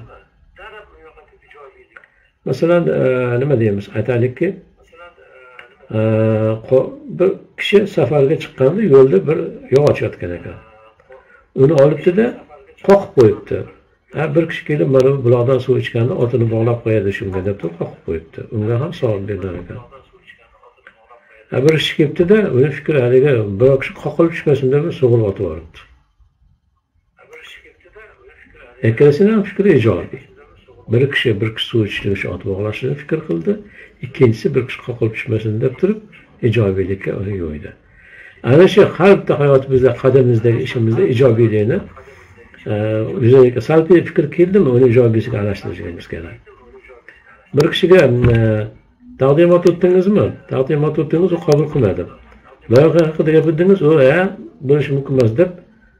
Masalan, nima deymiz? Aytaylikki, bir kishi safarga chiqqanda yo'lda bir yog'och yotgan ekan. Uni olibdi-da, qoqib qo'yibdi. Bir kishi kelib, mana bu buloqdan suv ichganda otini bog'lab qo'yadi shunga deb qoqib qo'yibdi. Unga ham savol berdilar ekan. Bir kishi kelibdi-da, uni fikri haliga bir kishi qoqilib tushmasin deb sug'urib otib yuboribdi. Ikkalasining ham fikri ijobiy. Bir kishi suv ichishlik uchun ot bog'lashni fikr qildi, ikkinchisi bir kishi qoqilib tushmasin deb turib ijobiylikka uni yo'ydi. Ana shu har bitta hayotimizda, qadamimizdagi ishimizda ijobiylikni yuzaga salbiy fikr keldimi, uni ijobiysiga alashtirishimiz kerak. Bir kishiga taqdimot o'tdingizmi? Taqdimot o'tdingiz, u qabul qilmadi. Loyiha haqida gapirdingiz, u bo'lishi mumkin emas deb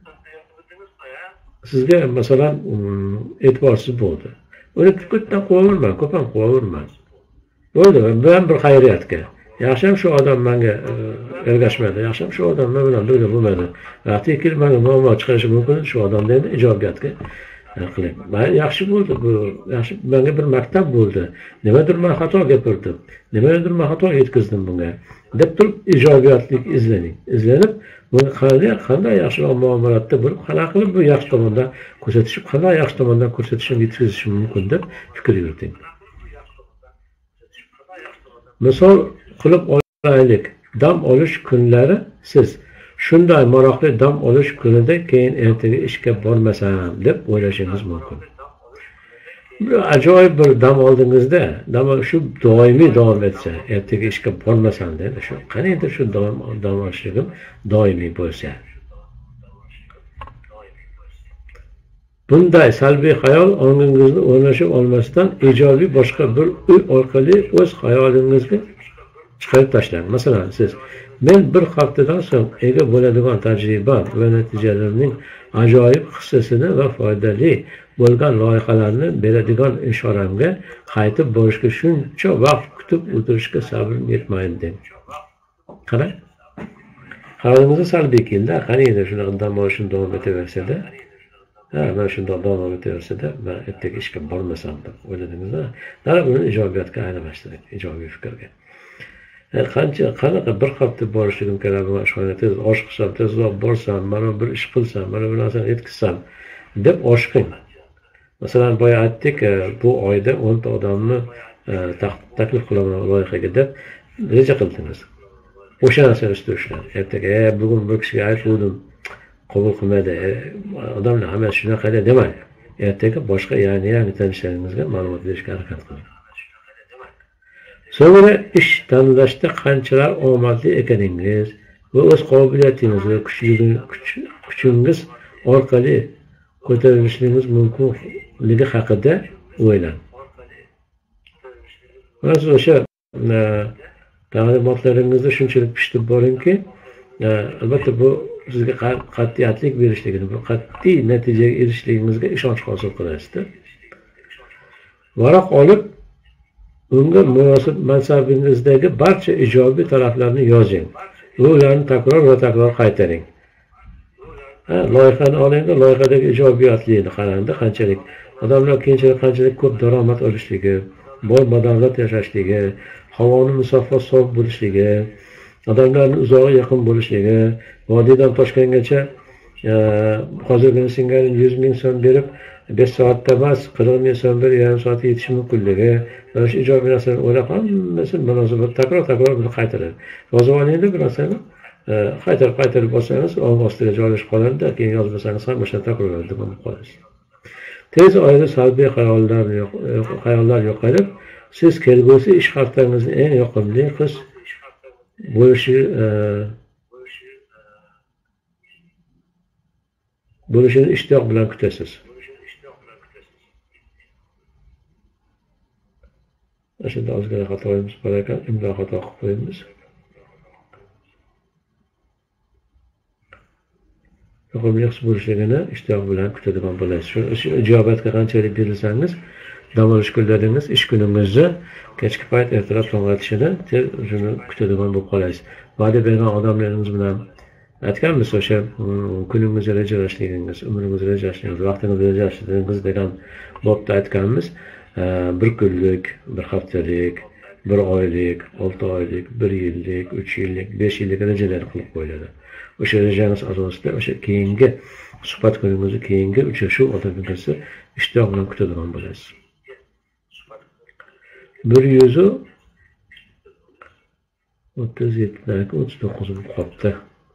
sizga masalan e'tiborsiz bo'ldi. Uni ko'pdan qo'yavermang, ko'p ham qo'yavermang. Bo'ldi, ben bir xayriyatga. Yaxshim shu odam menga ergashmadi, yaxshim shu odam men bilan birga bo'lmadi. Vaqtiga kelib menga muammo chiqarishi mumkin, shu odamni endi ijobiyatga qiling. Yaxshi bo'ldi bu, yaxshi menga bir maktab bo'ldi. Nimadir men xato gapirdim, nimadir men xato yetkazdim bunga deb turib ijobiyatlik izlaning. Izlanib, buni qanday yaxshiroq muomalatda bo'lib, qanaqa qilib bu yaxshi tomondan ko'rsatishib, qanday yaxshi tomondan ko'rsatishim yetkazishim mumkin deb fikr yuriting. Misol qilib olaylik, dam olish kunlari siz shunday maroqli dam olish kunida keyin ertaga ishga bormasam deb o'ylashingiz mumkin. Bir ajoyib bir dam oldingizda, shu doimiy davom etsa, ertaga ishga bormasam dedi, shu qaniydir shu dam olishligim doimiy bo'lsa. Bunday salbiy xayol ongingizni o'rnashib olmasdan ijobiy boshqa bir uy orqali o'z xayolingizga chiqarib tashlang. Masalan, siz men bir haftadan so'ng ega bo'ladigan tajriba va natijalarning ajoyib hissasini va foydali bo'lgan loyihalarni beradigan ishoramga qaytib borishga shuncha vaqt kutib o'tirishga sabrim yetmaydi deng. Qarang. Xayolimizga salbiy keldi, qaniydi shunaqa dam olishni davom etaversa-da, mana shundoq davom etaversa-da, men ertaga ishga bormasam deb o'yladingiz-da, uni ijobiyatga aylantirishtiring, ijobiy fikrga. Qanaqa bir hafta borishligim kerak bu ishxonaga, tez oshiqsam, tezroq borsam, mana bir ish qilsam, mana bu narsani yetkazsam deb oshiqing. Masalan, boya aytdik, bu oyda 10 ta odamni taklif qilaman loyihaga deb reja qildingiz. O'sha narsani ustida ishlang. Ertaga bugun bir kishiga aytdim, qabul qilmadi. Odamlar hamma shunaqa demang. Ertaga boshqa yangi tanishlaringizga ma'lumot berishga harakat qiling. So'ngra ish tanlashda qanchalar omadli ekaningiz va o'z qobiliyatingiz va kuchingiz orqali ko'tarilishingiz mumkinligi haqida o'ylang. Mana siz o'sha ta'limotlaringizni shunchalik pishtirib boringki, albatta bu sizga qat'iyatlik berishligini, bu qat'iy natijaga erishishligingizga ishonch hosil qilasizda. Varaq olib, unga munosib mansabingizdagi barcha ijobiy taraflarni yozing va ularni takror va takror qaytaring. Loyihani olingda, loyihadagi ijobiyatlikni qarangda, qanchalik odamlar keyinchalik qanchalik ko'p daromad olishligi, boy badavlat yashashligi, havoni musaffo sof bo'lishligi, odamlarning uzoqqa yaqin bo'lishligi, vodiydan Toshkentgacha hozirgina singari 100 ming so'm berib 5 soatda emas, 40 ming so'm berib yarim soatda yetishi mumkinligi, mana shu ijobiy narsalarni o'ylab hammasi munosabat takror buni qaytaradi. Yozib olingda bir narsani qaytarib olsangiz, ostiga joylashib qoladi, keyin yozmasangiz ham o'sha takrorlanadi deb bo'lib qolasiz. Tez orada salbiy xayollar yo'qolib, siz kelgusi ish haftangizni eng yoqimli his bo'lishini ishtiyoq bilan kutasiz. Shunda ozgina xatoyimiz bor ekan, imlo xato qilib qo'yamiz. Yoqimli his bo'lishligini ishtiyoq bilan kutadigan bo'lasiz. Shu ijobatga qanchalik berilsangiz, dam olish kunlaringiz, ish kuningizni kechki payt ertalab to'ng'atishini shuni kutadigan bo'lib qolasiz. Va'da bergan odamlaringiz bilan aytganmiz o'sha kuningizni rejalashligingiz, umringizni rejalashligingiz, vaqtingizni rejalashligingiz degan bobda aytganmiz. Bir kunlik, bir haftalik, bir oylik, 6 oylik, 1 yillik, 3 yillik, 5 yillik rejalar qilib qo'yiladi. O'sha rejangiz asosida o'sha keyingi suhbat kuningizni, keyingi uchrashuv odatingizni ishtiyoq bilan kutadigan bo'lasiz. 137 39 bo'lib qolibdi.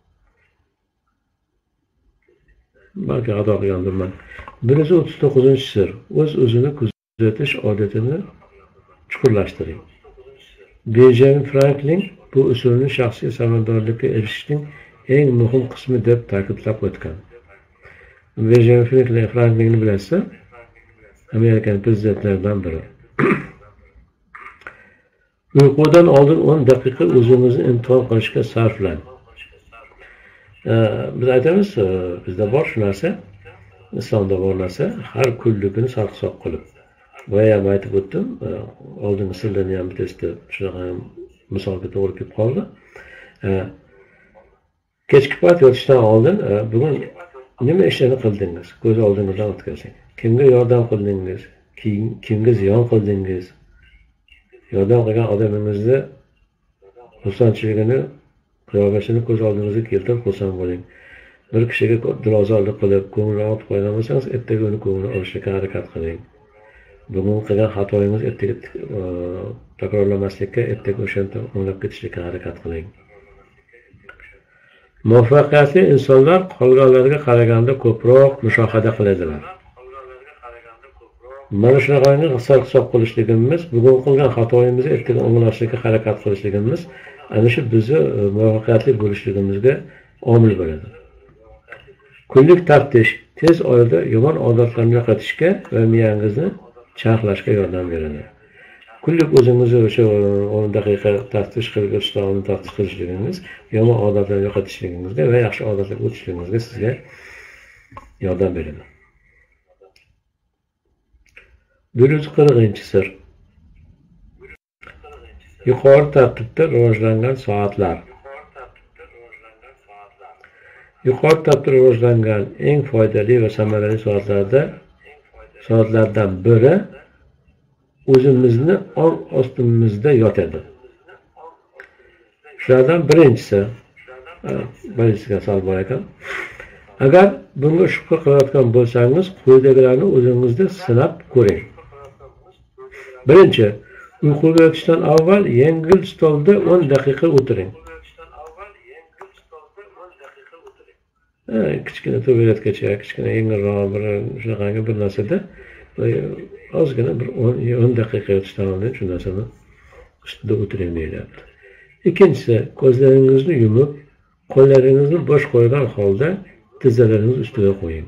Balki xato qilgandirman. 139-sir. O'z-o'zini kuzatish odatini chuqurlashtiring. Benjamin Franklin bu usulni shaxsiy samaradorlikka erishishning eng muhim qismi deb ta'kidlab o'tgan. Benjamin Franklinni bilasizlar? Amerikan prezidentlaridan biri. Uyqudan oldin 10 daqiqa o'zingizni imtihon qilishga sarflang. Biz aytamiz, bizda bor shu narsa, islomda bor narsa, har kunligini sarhisob qilib. Boya ham aytib o'tdim, oldingi sillarni ham bitasida shunaqa misolga to'g'ri kelib qoldi. Kechki payt yotishdan oldin bugun nima ishlarni qildingiz? Ko'z oldingizdan o'tkazing. Kimga yordam qildingiz? Kimga ziyon qildingiz? Yordam qilgan odamingizni xursandchiligini, qiyofasini ko'z oldingizga keltirib xursand bo'ling. Bir kishiga dilozorlik qilib, ko'ngli olib qo'ygan bo'lsangiz, ertaga uni ko'ngli olishga harakat qiling. Bugun qilgan xatoyingiz ertaga takrorlamaslikka, ertaga o'shanda o'nglab ketishga harakat qiling. Muvaffaqiyatli insonlar qolganlarga qaraganda ko'proq mushohada qiladilar. Mana shunaqangi hisob qilishligimiz, bugun qilgan xatoyimizni ertaga o'nglashga harakat qilishligimiz ana shu bizni muvaffaqiyatli bo'lishligimizga omil bo'ladi. Kunlik taftish tez orada yomon odatlarni yo'qotishga va miyangizni charxlashga yordam beradi. Kunlik o'zingizni o'sha 10 daqiqa taftish qilib o'tishdan taftish qilishligingiz yomon odatlarni yo'qotishligingizga va yaxshi odatlarga o'tishligingizga sizga yordam beradi. 140-sir. Yuqori tartibda rivojlangan soatlar. Yuqori tartibda rivojlangan eng foydali va samarali soatlardan biri o'zimizni ong ostimizda yotadi. Shulardan birinchisiga sal bor ekan. Agar bunga shubha qilayotgan bo'lsangiz, quyidagilarni o'zingizda sinab ko'ring. Birinchi, uyquga yotishdan avval yengil stolda 10 daqiqa o'tiring. Kichkina tualetgacha, kichkina yengilroq bir shunaqangi bir narsada ozgina bir 10 daqiqa yotishdan oldin shu narsani ustida o'tiring deyilyapti. Ikkinchisi, ko'zlaringizni yumib, qo'llaringizni bo'sh qo'ygan holda tizzalaringiz ustiga qo'ying.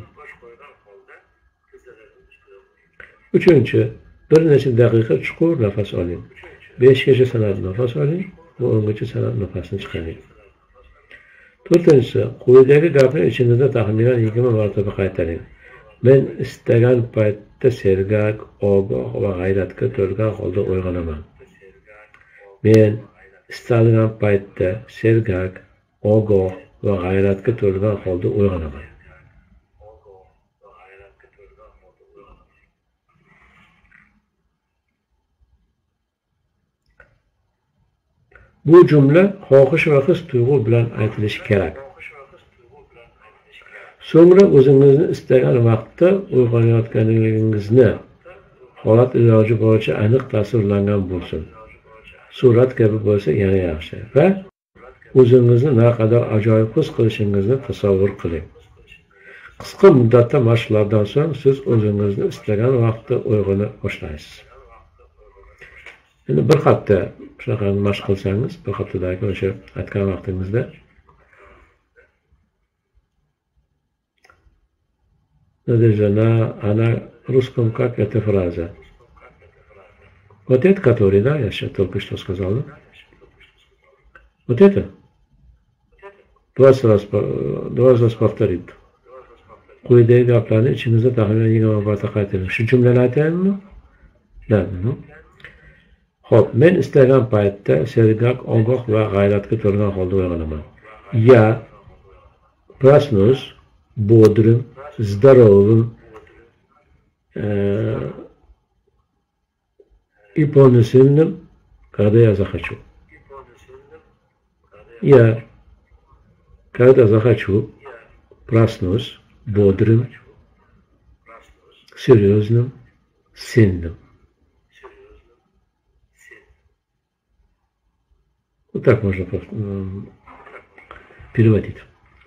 Uchinchi, bir necha daqiqa chuqur nafas oling. 5 gacha sanab nafas oling va 10 gacha sanab nafasni chiqaring. To'rtinchisi, quyidagi gapni ichingizda taxminan 20 marotaba qaytaring. Men istagan paytda sergak, ogoh va g'ayratga to'lgan holda uyg'onaman. Men istalgan paytda sergak, ogoh va g'ayratga to'lgan holda uyg'onaman. Bu jumla xohish va his tuyg'u bilan aytilishi kerak. So'ngra o'zingizni istagan vaqtda uyg'onayotganingizni holat iloji bo'yicha aniq tasvirlangan bo'lsin. Surat kabi bo'lsa yana yaxshi va o'zingizni naqadar ajoyib his qilishingizni tasavvur qiling. Qisqa muddatda mashqlardan so'ng siz o'zingizni istagan vaqtda uyg'ona boshlaysiz. Endi bir hafta shunaqa mashq qilsangiz, bir haftadagi o'sha aytgan vaqtingizda она русском как эта фраза. Вот это, который, да, я сейчас только что сказал, да? Вот это? 20 раз повторит. Quyidagi gaplarni ichingizda taxminan 20 marta qaytaring. Shu jumlani aytaymi? Da. Xo'p, men istagan paytda sergak, ogoh va g'ayratga to'lgan holda uyg'onaman. Я проснусь бодрым, здоровым и полноценным, когда я захочу. Я, когда захочу, проснусь бодрым, серьезным, сильным. Вот так можно переводить.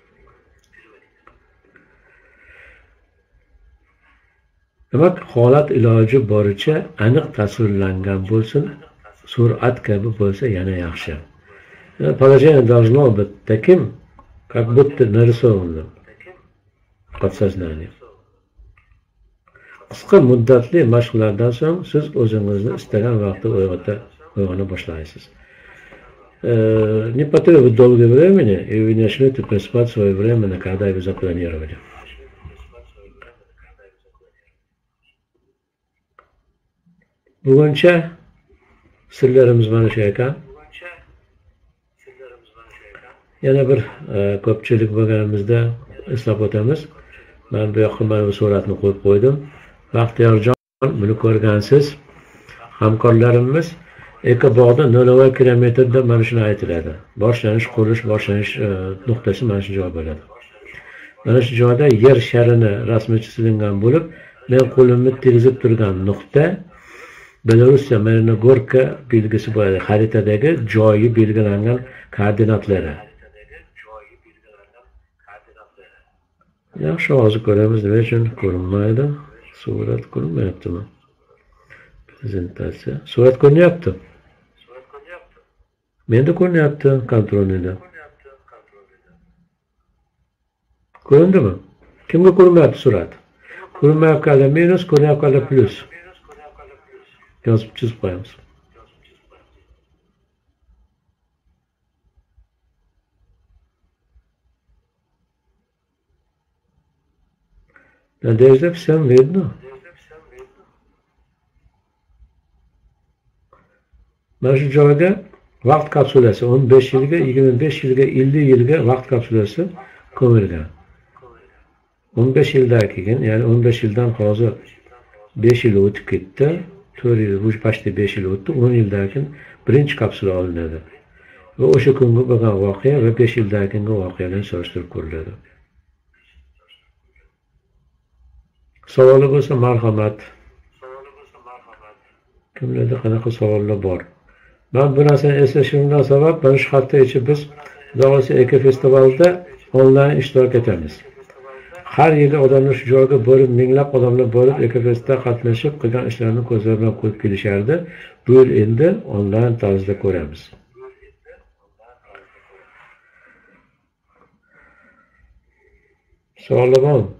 Demak, holat iloji boricha aniq tasvirlangan bo'lsin, surat kabi bo'lsa yana yaxshi. Положение должно быть таким, как будто нарисовано подсознание. Qisqa muddatli mashqlardan so'ng siz o'zingizni istagan vaqtda uyg'ona boshlaysiz. Не потребует долгое времени, и вы начнете проспать свое время, когда вы запланировали. Buguncha sirlarimiz mana shu ekan. Yana bir ko'pchilik bo'lganimizda eslab o'tamiz. Men bu yoqqa mana bu suratni qo'yib qo'ydim. Baxtiyorjon, buni ko'rgansiz. Hamkorlarimiz Ekobog'da 0 kilometrda mana shuni aytiladi. Boshlanish nuqtasi mana shu joy bo'ladi. Mana shu joyda yer sharini rasmi chizilgan bo'lib, men qo'limni tirgizib turgan nuqta Belorussiya Marinogorka belgisi bo'ladi. Xaritadagi joyi belgilangan koordinatlari. Yaxshi, hozir ko'ramiz, nima uchun ko'rinmaydi? Surat ko'rinmayaptimi? Prezentatsiya. Surat ko'rinyapti. Menda ko'rinyapti, kontrolnida. Ko'rindimi? Kimga ko'rinmayapti surat? Ko'rinmayotganlar minus, ko'rinyapganlar plus. Yozib chizib qo'yamiz. Надежда, всем видно? Mana shu joyda vaqt kapsulasi 15 yilga, 25 yilga, 50 yilga vaqt kapsulasi ko'milgan. 15 yildan keyin, ya'ni 15 yildan hozir 5 yil o'tib ketdi. 4 yil, bu pashti 5 yil o'tdi. 10 yildan keyin birinchi kapsula olinadi. Va o'sha kunga bo'lgan voqea va 5 yildan keyingi voqealarni solishtirib ko'riladi. Savoli bo'lsa marhamat. Kimlarda qanaqa savollar bor? Ben bu narsani eslashimdan sabab, mana shu hafta ichi biz Xudo Eko festivalida onlayn ishtirok etamiz. Har yili odamlar shu joyga borib, minglab odamlar borib Ekofestda qatnashib, qilgan ishlarini ko'zlar bilan ko'rib kelishardi. Bu yil endi onlayn tarzda ko'ramiz. Savollar bormi?